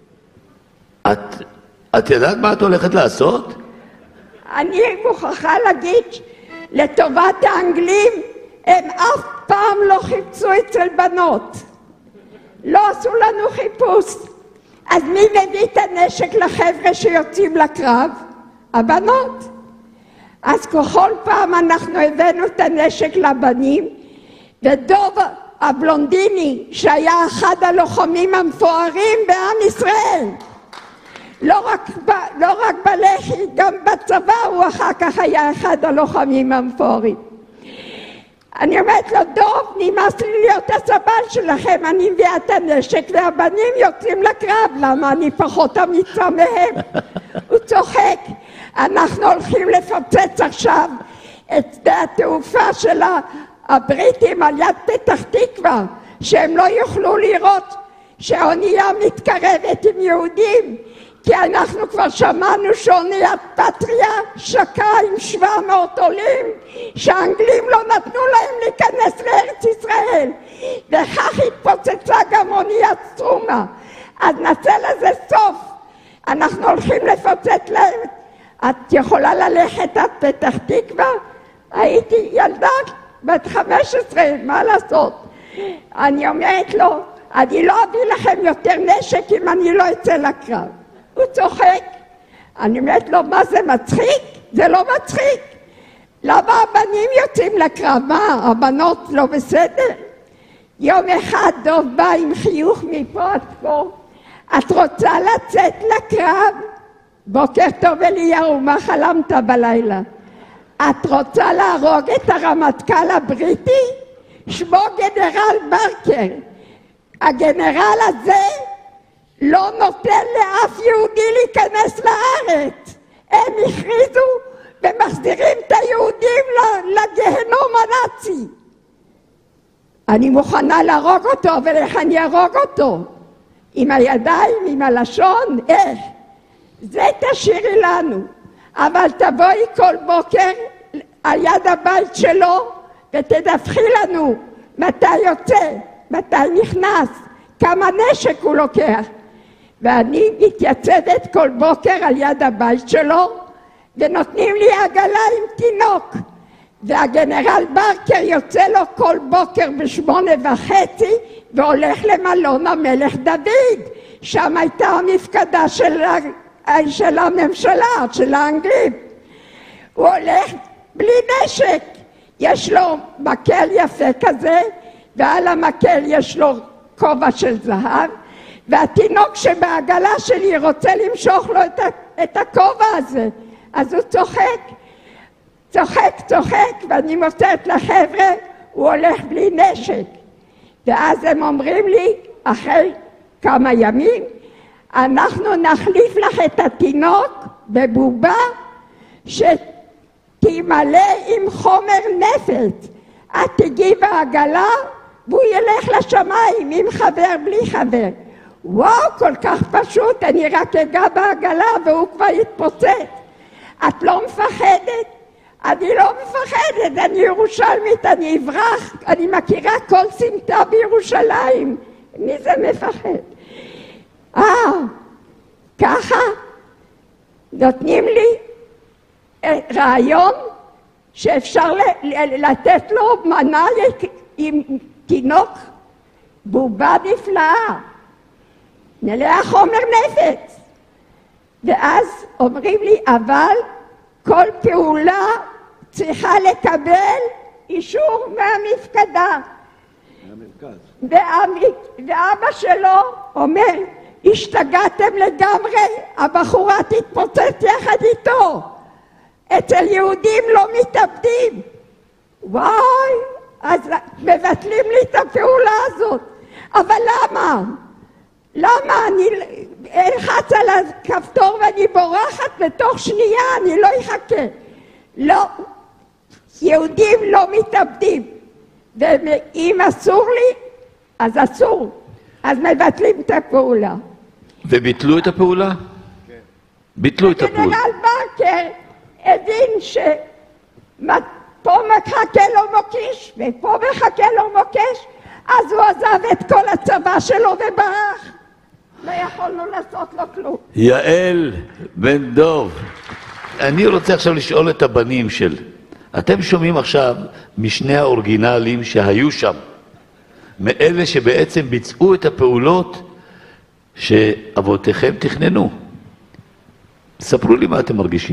את יודעת מה את הולכת לעשות? אני מוכרחה להגיד, לטובת האנגלים, הם אף פעם לא חיפשו אצל בנות. לא עשו לנו חיפוש. אז מי מביא את הנשק לחבר'ה שיוצאים לקרב? הבנות. אז כל פעם אנחנו הבאנו את הנשק לבנים, ודוב הבלונדיני, שהיה אחד הלוחמים המפוארים בעם ישראל, לא רק בלח"י, גם בצבא הוא אחר כך היה אחד הלוחמים המפוארים. אני אומרת לו, דוב, נמאס לי להיות הסבל שלכם, אני מביאה את הנשק והבנים יוצאים לקרב, למה אני פחות אמיצה מהם? הוא צוחק, אנחנו הולכים לפוצץ עכשיו את שדה התעופה של הבריטים על יד פתח תקווה, שהם לא יוכלו לראות שהאונייה מתקרבת עם יהודים, כי אנחנו כבר שמענו שאוניית פטריה שקעה עם 700 עולים, שהאנגלים לא נתנו להם להיכנס לארץ ישראל, וכך התפוצצה גם אוניית סטרומה. אז נעשה לזה סוף, אנחנו הולכים לפוצץ להם. את יכולה ללכת עד פתח תקווה? הייתי ילדה בת 15, מה לעשות? אני אומרת לו, אני לא אביא לכם יותר נשק אם אני לא אצא לקרב. הוא צוחק. אני אומרת לו, מה זה מצחיק? זה לא מצחיק. למה הבנים יוצאים לקרב? מה, הבנות לא בסדר? יום אחד דוב בא עם חיוך מפה עד פה. את רוצה לצאת לקרב? בוקר טוב אליהו, מה חלמת בלילה? את רוצה להרוג את הרמטכ"ל הבריטי? שמו גנרל ברקר. הגנרל הזה לא נותן לאף יהודי להיכנס לארץ. הם הכריזו ומחזירים את היהודים לגהנום הנאצי. אני מוכנה להרוג אותו, אבל איך אני ארוג אותו? עם הידיים, עם הלשון, איך? זה תשאירי לנו. אבל תבואי כל בוקר על יד הבית שלו ותדווחי לנו מתי יוצא, מתי נכנס, כמה נשק הוא לוקח. ואני מתייצבת כל בוקר על יד הבית שלו, ונותנים לי עגלה עם תינוק. והגנרל ברקר יוצא לו כל בוקר ב8:30, והולך למלון המלך דוד. שם הייתה המפקדה של הממשלה, של האנגלים. הוא הולך בלי נשק. יש לו מקל יפה כזה, ועל המקל יש לו כובע של זהב, והתינוק שבעגלה שלי רוצה למשוך לו את הכובע הזה. אז הוא צוחק, ואני מוצאת לחבר'ה, הוא הולך בלי נשק. ואז הם אומרים לי, אחרי כמה ימים, אנחנו נחליף לך את התינוק בבובה שתמלא עם חומר נפץ. את תגיעי בעגלה והוא ילך לשמיים עם חבר בלי חבר. וואו, כל כך פשוט, אני רק אגע בעגלה והוא כבר יתפוצץ. את לא מפחדת? אני לא מפחדת, אני ירושלמית, אני אברח, אני מכירה כל סמטה בירושלים. מי זה מפחד? ככה נותנים לי רעיון שאפשר לתת לו מנה עם תינוק, בובה נפלאה, מלאה חומר נפץ. ואז אומרים לי, אבל כל פעולה צריכה לקבל אישור מהמפקדה. ואבא שלו אומר, השתגעתם לגמרי, הבחורה תתפוצץ יחד איתו. אצל יהודים לא מתאבדים. וואי, אז מבטלים לי את הפעולה הזאת. אבל למה? למה? אני אלחץ על הכפתור ואני בורחת בתוך שנייה, אני לא אחכה. לא, יהודים לא מתאבדים. ואם אסור לי, אז אסור. אז מבטלים את הפעולה. וביטלו את הפעולה? כן. ביטלו את הפעולה. גנרל ברקר הבין שפה מחכה לו מוקיש, ופה מחכה לו מוקש, אז הוא עזב את כל הצבא שלו וברח. לא יכולנו לעשות לו כלום. יעל בן דוב, אני רוצה עכשיו לשאול את הבנים של... אתם שומעים עכשיו משני האורגינלים שהיו שם, מאלה שבעצם ביצעו את הפעולות שאבותיכם תכננו. ספרו לי מה אתם מרגישים.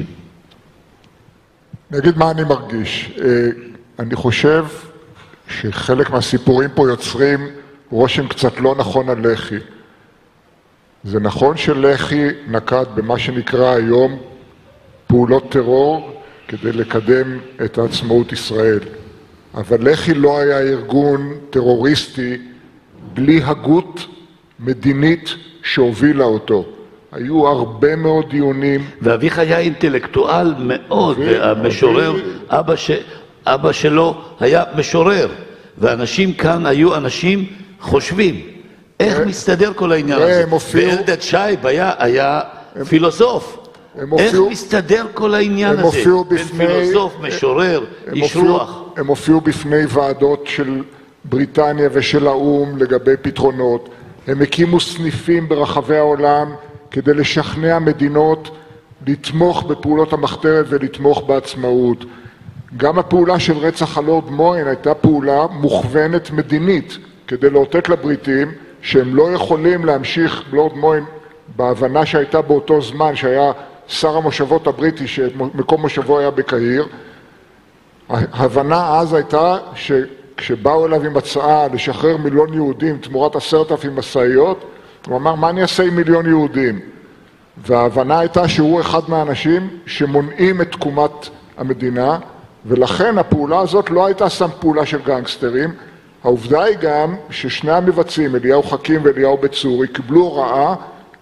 נגיד מה אני מרגיש. אני חושב שחלק מהסיפורים פה יוצרים רושם קצת לא נכון על לח"י. זה נכון שלח"י נקט במה שנקרא היום פעולות טרור כדי לקדם את עצמאות ישראל. אבל לח"י לא היה ארגון טרוריסטי בלי הגות מדינית שהובילה אותו. היו הרבה מאוד דיונים. ואביך היה אינטלקטואל מאוד, והמשורר, אבא שלו היה משורר, ואנשים כאן היו אנשים חושבים. איך מסתדר כל העניין הזה? ואלדד שייב היה פילוסוף. איך מסתדר כל העניין הזה? בין פילוסוף, משורר, איש רוח. הם הופיעו בפני ועדות של בריטניה ושל האום לגבי פתרונות. הם הקימו סניפים ברחבי העולם כדי לשכנע מדינות לתמוך בפעולות המחתרת ולתמוך בעצמאות. גם הפעולה של רצח הלורד מוין הייתה פעולה מוכוונת מדינית כדי לאותת לבריטים שהם לא יכולים להמשיך, לורד מוין בהבנה שהייתה באותו זמן שהיה שר המושבות הבריטי שמקום מושבו היה בקהיר, ההבנה אז הייתה שכשבאו אליו עם הצעה לשחרר 1,000,000 יהודים תמורת 10,000 משאיות, הוא אמר מה אני אעשה עם 1,000,000 יהודים? וההבנה הייתה שהוא אחד מהאנשים שמונעים את תקומת המדינה, ולכן הפעולה הזאת לא הייתה סתם פעולה של גנגסטרים. העובדה היא גם ששני המבצעים, אליהו חכים ואליהו בצורי, קיבלו הוראה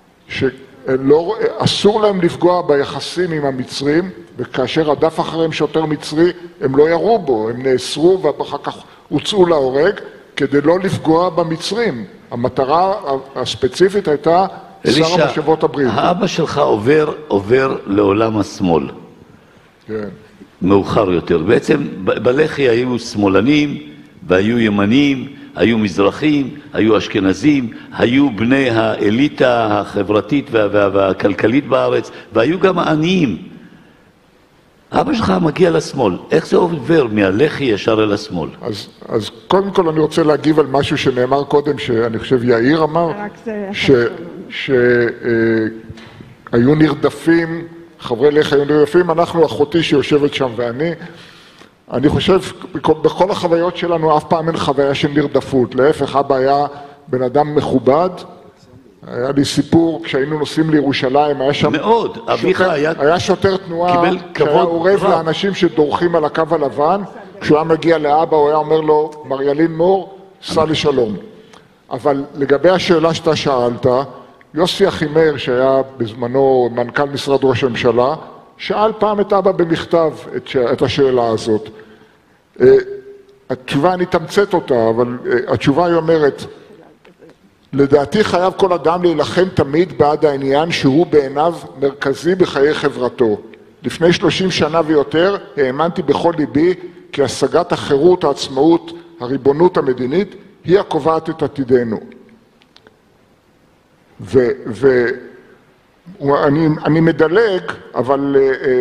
שאסור להם לפגוע ביחסים עם המצרים, וכאשר רדף אחריהם שוטר מצרי, הם לא ירו בו, הם נאסרו ואחר כך הוצאו להורג כדי לא לפגוע במצרים. המטרה הספציפית הייתה שר המושבות הבריטי. האבא שלך עובר לעולם השמאל. כן. מאוחר יותר. בעצם בלח"י היו שמאלנים והיו ימנים, היו מזרחים, היו אשכנזים, היו בני האליטה החברתית והכלכלית בארץ, והיו גם העניים. אבא שלך מגיע לשמאל. איך זה עובר מהלח"י ישר אל השמאל? אז קודם כל אני רוצה להגיב על משהו שנאמר קודם, שאני חושב יאיר אמר, שהיו נרדפים, חברי לח"י היו נרדפים, אנחנו, אחותי שיושבת שם אני חושב, בכל החוויות שלנו אף פעם אין חוויה של נרדפות. להפך, אבא היה בן אדם מכובד. היה לי סיפור, כשהיינו נוסעים לירושלים, היה שם... מאוד, אביך היה שוטר תנועה, שהיה עורב לאנשים שדורכים על הקו הלבן. כשהוא היה מגיע לאבא, הוא היה אומר לו, מר ילין מור, סע לשלום. אבל לגבי השאלה שאתה שאלת, יוסי אחימאיר, שהיה בזמנו מנכ"ל משרד ראש הממשלה, שאל פעם את אבא במכתב את השאלה הזאת. התשובה, אני תמצת אותה, אבל התשובה היא אומרת, לדעתי חייב כל אדם להילחם תמיד בעד העניין שהוא בעיניו מרכזי בחיי חברתו. לפני 30 שנה ויותר האמנתי בכל ליבי כי השגת החירות, העצמאות, הריבונות המדינית היא הקובעת את עתידנו. אני מדלג, אבל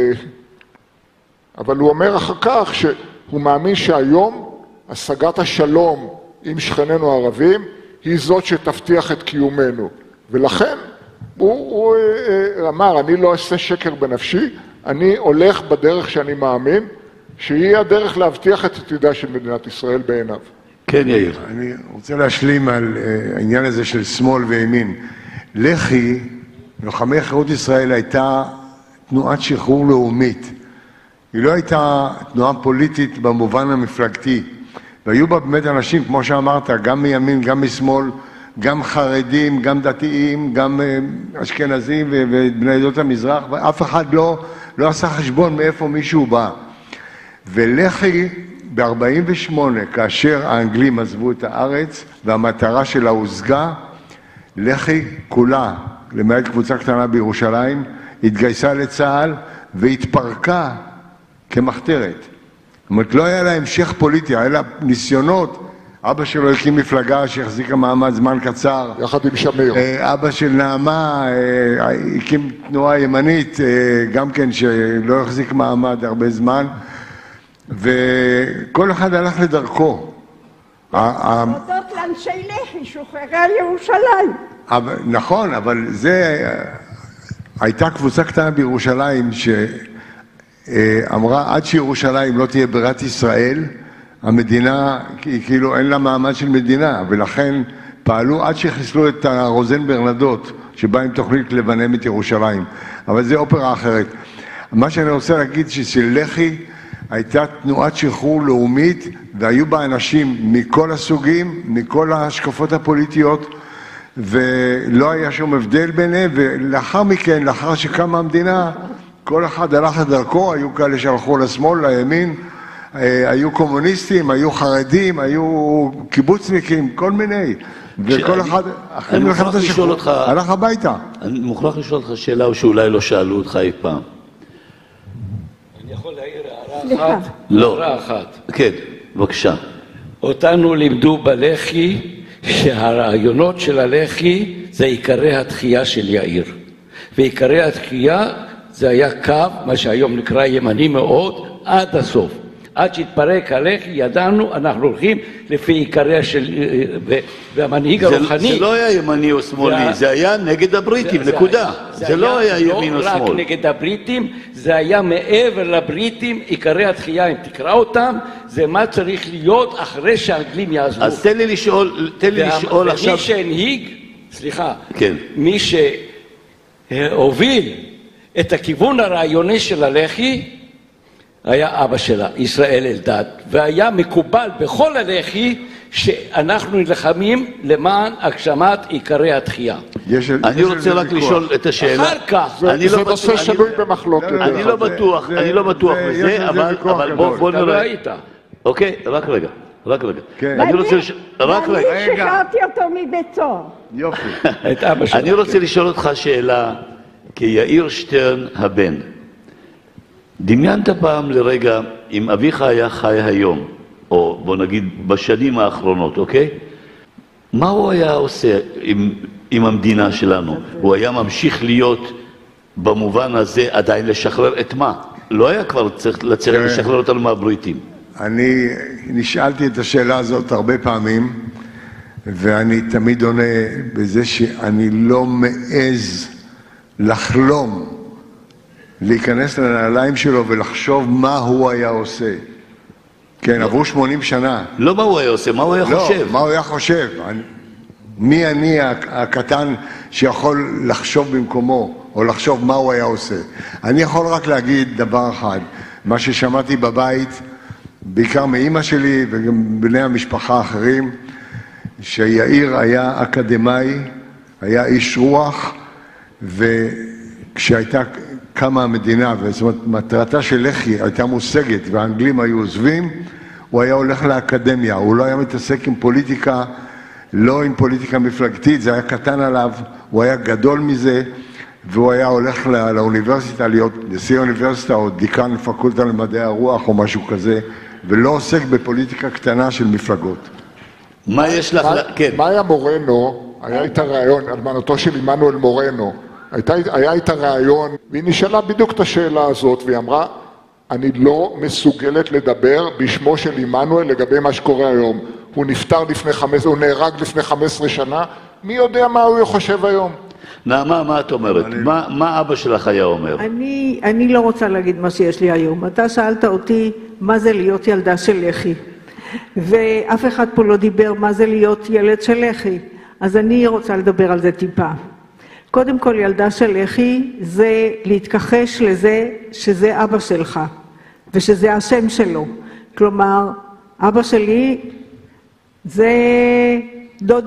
הוא אומר אחר כך שהוא מאמין שהיום השגת השלום עם שכנינו הערבים היא זאת שתבטיח את קיומנו. ולכן הוא אמר, אני לא אעשה שקר בנפשי, אני הולך בדרך שאני מאמין, שהיא הדרך להבטיח את עתידה של מדינת ישראל בעיניו. כן, יאיר. אני רוצה להשלים על העניין הזה של שמאל וימין. לח"י, לוחמי חירות ישראל, הייתה תנועת שחרור לאומית. היא לא הייתה תנועה פוליטית במובן המפלגתי. והיו בה באמת אנשים, כמו שאמרת, גם מימין, גם משמאל, גם חרדים, גם דתיים, גם אשכנזים ובני עדות המזרח, ואף אחד לא עשה חשבון מאיפה מישהו בא. ולח"י ב-48, כאשר האנגלים עזבו את הארץ, והמטרה שלה הושגה, לח"י כולה, למעט קבוצה קטנה בירושלים, התגייסה לצה"ל והתפרקה כמחתרת. זאת אומרת, לא היה לה המשך פוליטי, היה לה ניסיונות. אבא שלו הקים מפלגה שהחזיקה מעמד זמן קצר. יחד עם שמיר. אבא של נעמה הקים תנועה ימנית, גם כן שלא החזיק מעמד הרבה זמן, וכל אחד הלך לדרכו. הודות לאנשי לח"י, שוחררי על ירושלים. נכון, אבל זה... הייתה קבוצה קטנה בירושלים שאמרה, עד שירושלים לא תהיה בירת ישראל, המדינה, כאילו אין לה מעמד של מדינה, ולכן פעלו עד שחיסלו את הרוזן ברנדות, שבא עם תוכנית לבנם את ירושלים. אבל זה אופרה אחרת. מה שאני רוצה להגיד ששל לח"י הייתה תנועת שחרור לאומית, והיו בה אנשים מכל הסוגים, מכל ההשקפות הפוליטיות, ולא היה שום הבדל ביניהם, ולאחר מכן, לאחר שקמה המדינה, כל אחד הלך לדרכו, היו כאלה שהלכו לשמאל, לימין, היו קומוניסטים, היו חרדים, היו קיבוצניקים, כל מיני. וכל אחד, אחרי מלחמת השחרור, הלך הביתה. אני מוכרח לשאול אותך שאלה או שאולי לא שאלו אותך אי פעם. אני יכול להעיר הערה אחת? לא. הערה אחת. כן, בבקשה. אותנו לימדו בלח"י שהרעיונות של הלח"י זה עיקרי התחייה של יאיר. ועיקרי התחייה זה היה קו, מה שהיום נקרא ימני מאוד, עד הסוף. עד שהתפרק הלח"י, ידענו, אנחנו הולכים לפי עיקריה של... והמנהיג הרוחני... זה לא היה ימני או שמאלי, זה היה נגד הבריטים, נקודה. זה לא היה ימין או שמאל. לא רק נגד הבריטים, זה היה מעבר לבריטים, עיקרי התחייה, אם תקרא אותם, זה מה צריך להיות אחרי שהאנגלים יעזבו. אז תן לי לשאול עכשיו... ומי שהנהיג, סליחה, כן. מי שהוביל את הכיוון הרעיוני של הלח"י, היה אבא שלה, ישראל אלדד, והיה מקובל בכל הלח"י שאנחנו נלחמים למען הגשמת עיקרי התחייה. אני רוצה רק לשאול את השאלה. אחר כך, זה נושא שנוי במחלוקת. אני לא בטוח בזה, אבל בוא נראה. אתה לא היית. אוקיי, רק רגע. ואני שחררתי אותו מבית סוהר. יופי. את אבא שלה. אני רוצה לשאול אותך שאלה, כיאיר שטרן הבן. דמיינת פעם לרגע, אם אביך היה חי היום, או בוא נגיד בשנים האחרונות, אוקיי? מה הוא היה עושה עם המדינה שלנו? הוא היה ממשיך להיות במובן הזה עדיין לשחרר את מה? לא היה כבר צריך לשחרר אותנו מהבריטים. אני נשאלתי את השאלה הזאת הרבה פעמים, ואני תמיד עונה בזה שאני לא מעז לחלום להיכנס לנעליים שלו ולחשוב מה הוא היה עושה. כן, עברו 80 שנה. לא מה הוא היה עושה, מה הוא היה חושב. לא, מה הוא היה חושב. מי אני הקטן שיכול לחשוב במקומו, או לחשוב מה הוא היה עושה. אני יכול רק להגיד דבר אחד, מה ששמעתי בבית, בעיקר מאמא שלי וגם בני המשפחה האחרים, שיאיר היה אקדמאי, היה איש רוח, וכשהייתה קמה המדינה, זאת אומרת, מטרתה של לח"י הייתה מושגת, והאנגלים היו עוזבים, הוא היה הולך לאקדמיה, הוא לא היה מתעסק עם פוליטיקה, לא עם פוליטיקה מפלגתית, זה היה קטן עליו, הוא היה גדול מזה, והוא היה הולך לאוניברסיטה להיות נשיא האוניברסיטה או דיקן פקולטה למדעי הרוח או משהו כזה, ולא עוסק בפוליטיקה קטנה של מפלגות. מה יש לך? כן. מאיה מורנו, היה איתה רעיון, אלמנתו של עמנואל מורנו, היה איתה רעיון, והיא נשאלה בדיוק את השאלה הזאת, והיא אמרה, אני לא מסוגלת לדבר בשמו של עמנואל לגבי מה שקורה היום. הוא נהרג לפני 15 שנה, מי יודע מה הוא חושב היום? נעמה, מה את אומרת? מה אבא שלך היה אומר? אני לא רוצה להגיד מה שיש לי היום. אתה שאלת אותי מה זה להיות ילדה של לח"י, ואף אחד פה לא דיבר מה זה להיות ילד של לח"י, אז אני רוצה לדבר על זה טיפה. קודם כל, ילדה של לח"י זה להתכחש לזה שזה אבא שלך, ושזה השם שלו. כלומר, אבא שלי זה דוד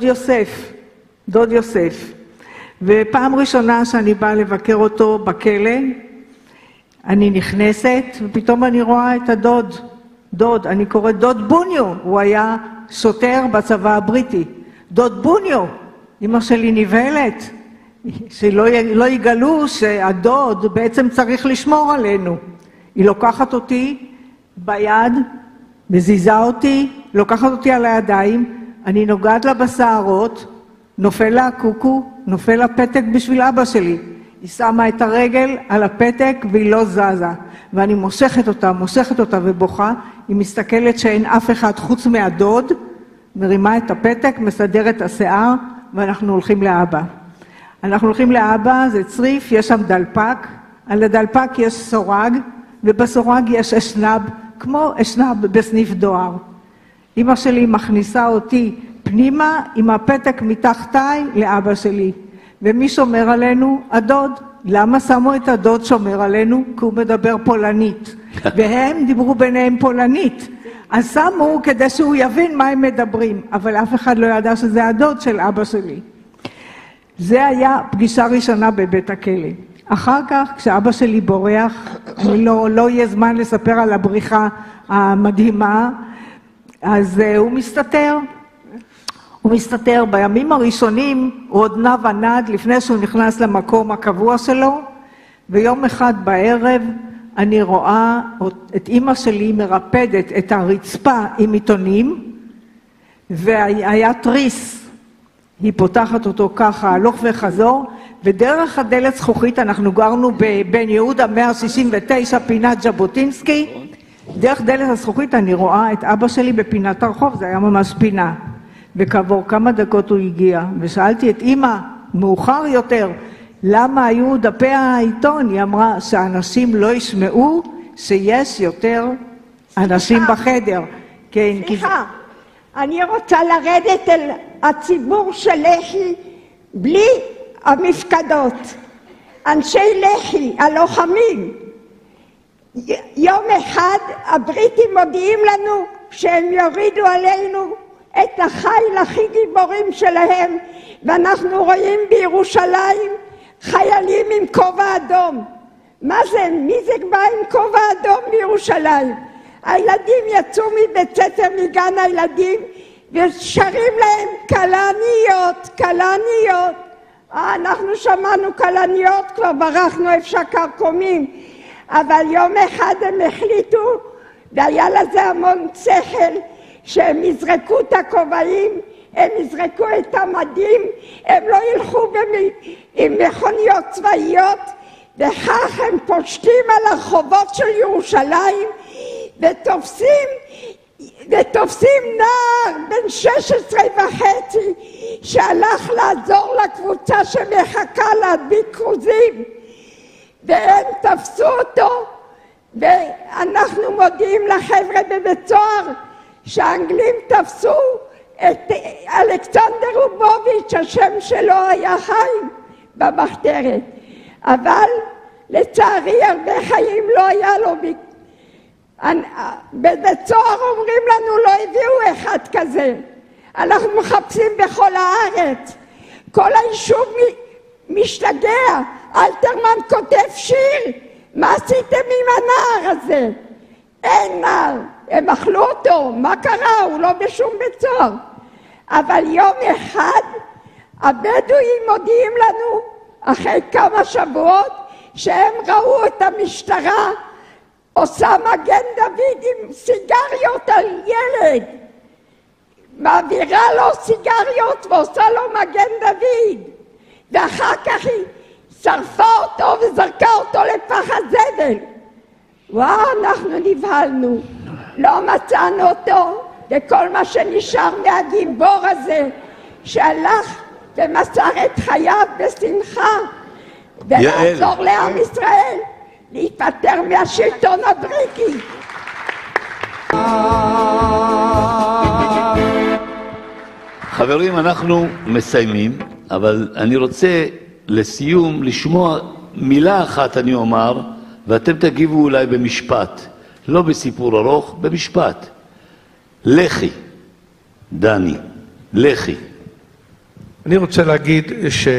יוסף. ופעם ראשונה שאני באה לבקר אותו בכלא, אני נכנסת, ופתאום אני רואה את הדוד, אני קוראת דוד בוניו, הוא היה שוטר בצבא הבריטי. דוד בוניו, אמא שלי נבהלת, שלא יגלו שהדוד בעצם צריך לשמור עלינו. היא לוקחת אותי ביד, מזיזה אותי, לוקחת אותי על הידיים, אני נוגעת לה בשערות, נופל לה הקוקו, נופל לה פתק בשביל אבא שלי. היא שמה את הרגל על הפתק והיא לא זזה. ואני מושכת אותה ובוכה. היא מסתכלת שאין אף אחד חוץ מהדוד, מרימה את הפתק, מסדרת את השיער, ואנחנו הולכים לאבא. אנחנו הולכים לאבא, זה צריף, יש שם דלפק, על הדלפק יש סורג, ובסורג יש אשנב, כמו אשנב בסניף דואר. אמא שלי מכניסה אותי פנימה עם הפתק מתחתיי לאבא שלי. ומי שומר עלינו? הדוד. למה שמו את הדוד שומר עלינו? כי הוא מדבר פולנית. והם דיברו ביניהם פולנית. אז שמו כדי שהוא יבין מה הם מדברים. אבל אף אחד לא ידע שזה הדוד של אבא שלי. זה היה פגישה ראשונה בבית הכלא. אחר כך, כשאבא שלי בורח, לא יהיה זמן לספר על הבריחה המדהימה, אז הוא מסתתר. הוא מסתתר. בימים הראשונים הוא עוד נע ונד לפני שהוא נכנס למקום הקבוע שלו, ויום אחד בערב אני רואה את אמא שלי מרפדת את הרצפה עם עיתונים, והיה תריס. היא פותחת אותו ככה, הלוך וחזור, ודרך הדלת זכוכית, אנחנו גרנו בבן יהודה 169 פינת ז'בוטינסקי, דרך דלת הזכוכית אני רואה את אבא שלי בפינת הרחוב, זה היה ממש פינה. וכעבור כמה דקות הוא הגיע, ושאלתי את אמא, מאוחר יותר, למה היו דפי העיתון? היא אמרה שאנשים לא ישמעו שיש יותר אנשים בחדר. כן, סליחה, אני רוצה לרדת אל הציבור של לח"י בלי המפקדות. אנשי לח"י, הלוחמים. יום אחד הבריטים מודיעים לנו שהם יורידו עלינו את החיל הכי גיבורים שלהם, ואנחנו רואים בירושלים חיילים עם כובע אדום. מה זה? מי זה בא עם כובע אדום בירושלים? הילדים יצאו מבית ספר מגן הילדים ושרים להם כלניות, כלניות. אנחנו שמענו כלניות, כבר ברחנו אפשר קרקומים. אבל יום אחד הם החליטו, והיה לזה המון שכל, שהם יזרקו את הכובעים, הם יזרקו את המדים, הם לא ילכו עם מכוניות צבאיות, וכך הם פושטים על הרחובות של ירושלים, ותופסים נער בן 16.5 שהלך לעזור לקבוצה שמחכה להדביק כרוזים, והם תפסו אותו, ואנחנו מודיעים לחבר'ה בבית סוהר שהאנגלים תפסו את אלכסנדר רובוביץ', השם שלו היה חיים במחתרת, אבל לצערי הרבה חיים לא היה לו. בבית סוהר אומרים לנו לא הביאו אחד כזה, אנחנו מחפשים בכל הארץ, כל היישוב משתגע. אלתרמן כותב שיר, מה עשיתם עם הנער הזה? אין נער, הם אכלו אותו, מה קרה? הוא לא בשום בית סוהר. אבל יום אחד הבדואים מודיעים לנו אחרי כמה שבועות שהם ראו את המשטרה עושה מגן דוד עם סיגריות על ילד, מעבירה לו סיגריות ועושה לו מגן דוד, ואחר כך היא שרפה אותו וזרקה אותו לפח הזבל. וואו, אנחנו נבהלנו, לא מצאנו אותו, וכל מה שנשאר מהגיבור הזה שהלך ומסר את חייו בשמחה ולעזור לעם ישראל להיפטר מהשלטון הבריטי. חברים, אנחנו מסיימים, אבל אני רוצה לסיום לשמוע מילה אחת אני אומר, ואתם תגיבו אולי במשפט, לא בסיפור ארוך, במשפט. לח"י, דני, לח"י. אני רוצה להגיד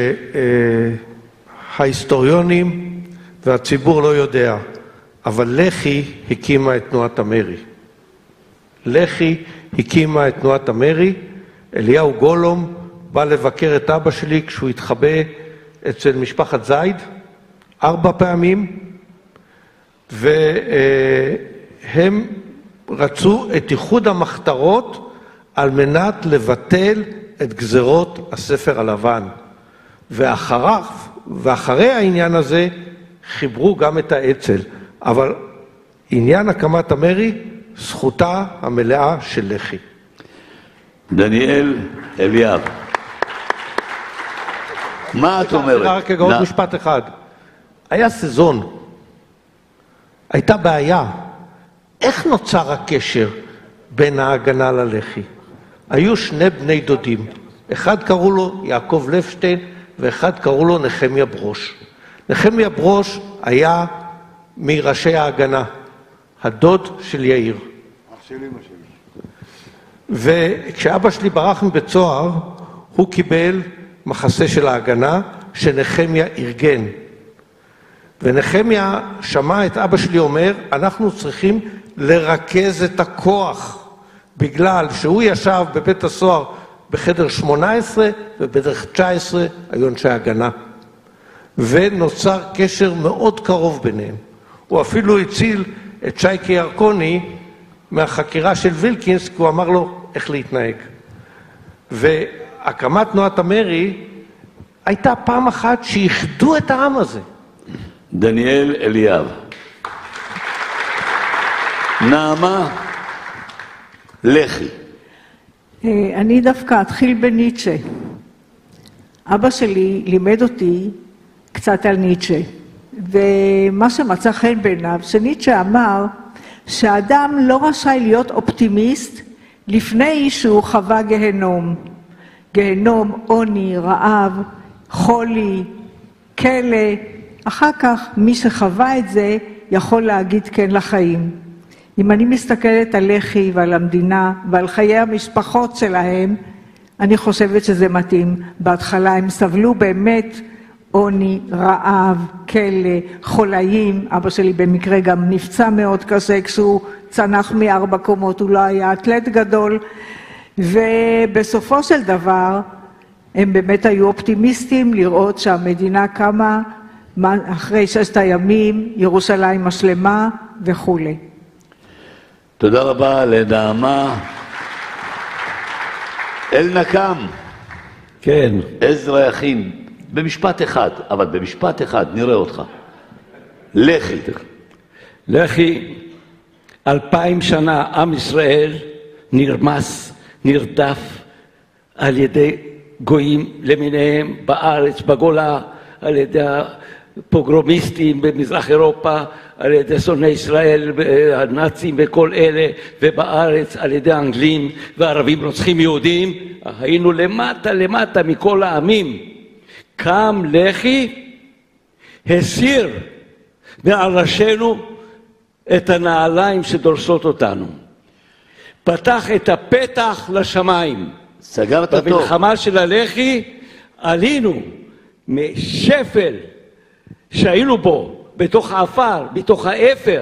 שההיסטוריונים והציבור לא יודע, אבל לח"י הקימה את תנועת המרי. לח"י הקימה את תנועת המרי. אליהו גולום בא לבקר את אבא שלי כשהוא התחבא אצל משפחת זייד 4 פעמים, והם רצו את איחוד המחתרות על מנת לבטל את גזרות הספר הלבן. ואחרי העניין הזה חיברו גם את האצ"ל. אבל עניין הקמת המרי, זכותה המלאה של לח"י. דניאל אליאב, מה את אומרת? רק עוד משפט אחד. היה סזון, הייתה בעיה. איך נוצר הקשר בין ההגנה ללח"י? היו שני בני דודים, אחד קראו לו יעקב לפשטיין ואחד קראו לו נחמיה ברוש. נחמיה ברוש היה מראשי ההגנה, הדוד של יאיר. אח שלי מה שלי. וכשאבא שלי ברח מבית סוהר, הוא קיבל מחסה של ההגנה שנחמיה ארגן. ונחמיה שמע את אבא שלי אומר, אנחנו צריכים לרכז את הכוח, בגלל שהוא ישב בבית הסוהר בחדר 18 ובדרך 19 היו אנשי הגנה. ונוצר קשר מאוד קרוב ביניהם. הוא אפילו הציל את שייקי ירקוני מהחקירה של וילקינס, כי הוא אמר לו איך להתנהג. והקמת תנועת המרי הייתה פעם אחת שיחדו את העם הזה. דניאל אליאב. נעמה לח"י. אני דווקא אתחיל בניטשה. אבא שלי לימד אותי קצת על ניטשה, ומה שמצא חן בעיניו, שניטשה אמר שהאדם לא רשאי להיות אופטימיסט לפני שהוא חווה גהנום. גהנום, עוני, רעב, חולי, כלא. אחר כך מי שחווה את זה יכול להגיד כן לחיים. אם אני מסתכלת על לח"י ועל המדינה ועל חיי המשפחות שלהם, אני חושבת שזה מתאים. בהתחלה הם סבלו באמת עוני, רעב, כלא, חולאים. אבא שלי במקרה גם נפצע מאוד קשה כשהוא צנח מ4 קומות, הוא לא היה אתלט גדול. ובסופו של דבר הם באמת היו אופטימיסטים לראות שהמדינה קמה אחרי 6 הימים, ירושלים השלמה וכו'. תודה רבה לנעמה. אלנקם. כן. עזרא יכין. במשפט אחד, אבל במשפט אחד נראה אותך. לח"י. לח"י, 2000 שנה עם ישראל נרמס, נרדף על ידי גויים למיניהם בארץ, בגולה, על ידי הפוגרומיסטים במזרח אירופה, על ידי שונאי ישראל, הנאצים וכל אלה, ובארץ על ידי האנגלים והערבים רוצחים יהודים. היינו למטה מכל העמים. קם לח"י, הסיר מעל ראשנו את הנעליים שדורסות אותנו. פתח את הפתח לשמיים. סגר את התור. במלחמה של הלח"י עלינו משפל שהיינו בו, בתוך האפר, בתוך האפר,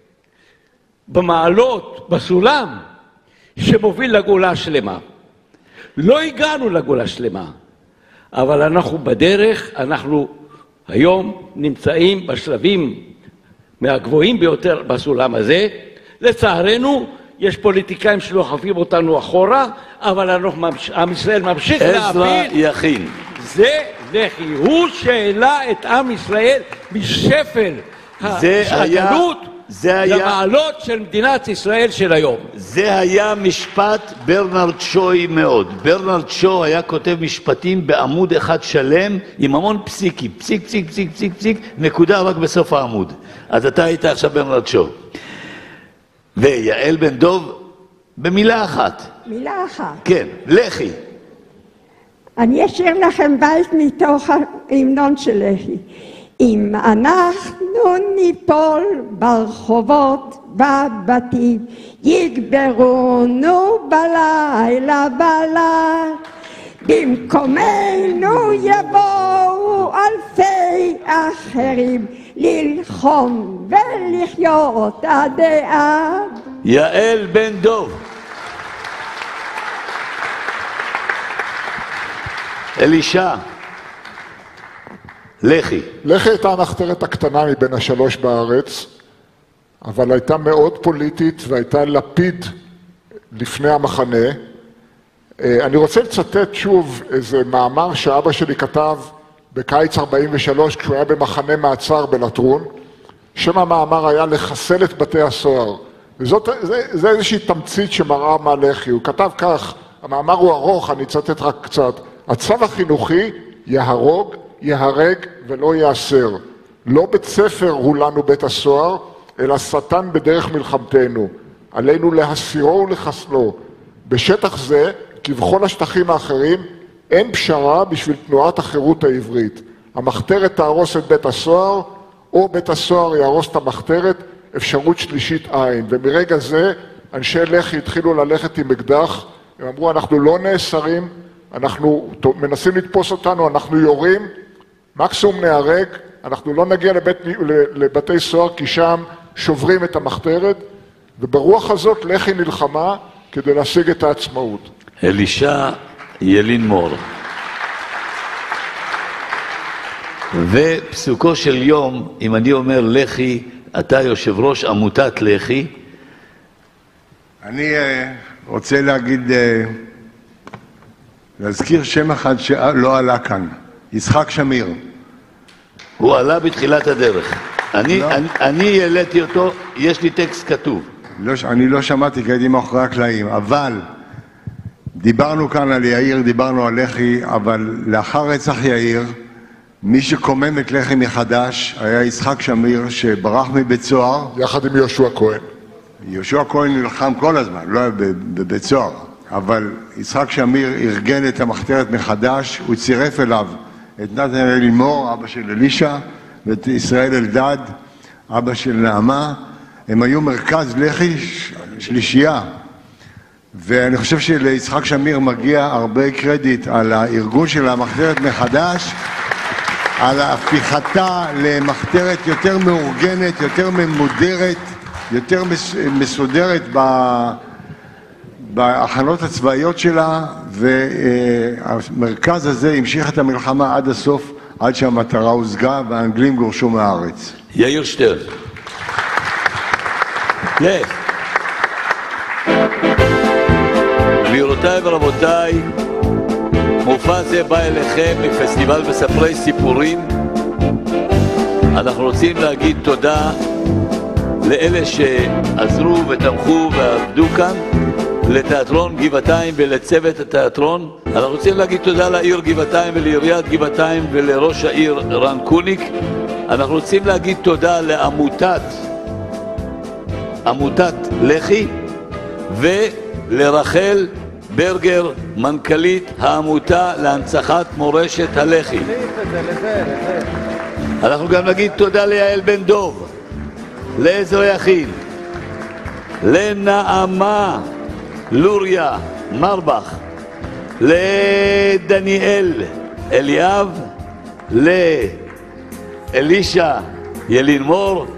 במעלות, בסולם, שמוביל לגאולה שלמה. לא הגענו לגאולה שלמה, אבל אנחנו בדרך, אנחנו היום נמצאים בשלבים מהגבוהים ביותר בסולם הזה. לצערנו, יש פוליטיקאים שלוחפים אותנו אחורה, אבל עם ישראל ממשיך עזרא להפיל. יכין. זה לח"י, הוא שהעלה את עם ישראל משפל הגלות למעלות של מדינת ישראל של היום. זה היה משפט ברנרד שוי מאוד. ברנרד שו היה כותב משפטים בעמוד אחד שלם עם המון פסיקים, פסיק, פסיק, פסיק, פסיק, פסיק, נקודה רק בסוף העמוד. אז אתה היית עכשיו ברנרד שו. ויעל בן דוב במילה אחת. מילה אחת. כן, לח"י. אני אשאיר לכם בית מתוך ההמנון של לח"י. אם אנחנו ניפול ברחובות בבתים, יגברונו בלילה במקומנו יבואו אלפי אחרים ללחום ולחיות עד עד. יעל בן דוב. אלישע. לח"י. לח"י הייתה המחתרת הקטנה מבין ה3 בארץ, אבל הייתה מאוד פוליטית והייתה לפיד לפני המחנה. אני רוצה לצטט שוב איזה מאמר שאבא שלי כתב בקיץ 43 כשהוא היה במחנה מעצר בלטרון. שם המאמר היה לחסל את בתי הסוהר. וזה איזושהי תמצית שמראה מה לח"י. הוא כתב כך, המאמר הוא ארוך, אני אצטט רק קצת. הצו החינוכי יהרוג, יהרג ולא יאסר. לא בית ספר הוא לנו בית הסוהר, אלא שטן בדרך מלחמתנו. עלינו להסירו ולחסלו. בשטח זה, כבכל השטחים האחרים, אין פשרה בשביל תנועת החירות העברית. המחתרת תהרוס את בית הסוהר, או בית הסוהר יהרוס את המחתרת, אפשרות שלישית אין. ומרגע זה, אנשי לח"י התחילו ללכת עם אקדח, הם אמרו, אנחנו לא נאסרים, אנחנו מנסים לתפוס אותנו, אנחנו יורים, מקסימום נהרג, אנחנו לא נגיע לבתי סוהר, כי שם שוברים את המחתרת, וברוח הזאת לח"י נלחמה כדי להשיג את העצמאות. אלישע ילין מור. ופסוקו של יום, אם אני אומר לח"י, אתה יושב ראש עמותת לח"י. אני רוצה להזכיר שם אחד שלא עלה כאן, יצחק שמיר. הוא עלה בתחילת הדרך. אני העליתי אותו, יש לי טקסט כתוב. אני לא שמעתי כי הייתי מאחורי הקלעים, אבל דיברנו כאן על יאיר, דיברנו על לח"י, אבל לאחר רצח יאיר, מי שקומם את לח"י מחדש היה יצחק שמיר שברח מבית סוהר. יחד עם יהושע כהן. יהושע כהן נלחם כל הזמן, לא היה בבית סוהר, אבל יצחק שמיר ארגן את המחתרת מחדש, הוא צירף אליו את נתן ילין מור, אבא של אלישע, ואת ישראל אלדד, אבא של נעמה. הם היו מרכז לח"י שלישייה, ואני חושב שליצחק שמיר מגיע הרבה קרדיט על הארגון של המחתרת מחדש, על הפיכתה למחתרת יותר מאורגנת, יותר ממודרת, יותר מסודרת בהכנות הצבאיות שלה, והמרכז הזה המשיך את המלחמה עד הסוף, עד שהמטרה הושגה והאנגלים גורשו מהארץ. יאיר שטרן. גבירותיי ורבותיי, מופע זה בא אליכם מפסטיבל מספרי סיפורים. אנחנו רוצים להגיד תודה לאלה שעזרו ותמכו ועבדו כאן, לתיאטרון גבעתיים ולצוות התיאטרון. אנחנו רוצים להגיד תודה לעיר גבעתיים ולעיריית גבעתיים ולראש העיר רן קוניק. אנחנו רוצים להגיד תודה לעמותת לח"י ולרחל ברגר, מנכ"לית העמותה להנצחת מורשת הלח"י. אנחנו גם נגיד תודה ליעל בן דוב, לעזרא יכין, לנעמה לוריה מרבח, לדניאל אליאב, לאלישע ילין מור,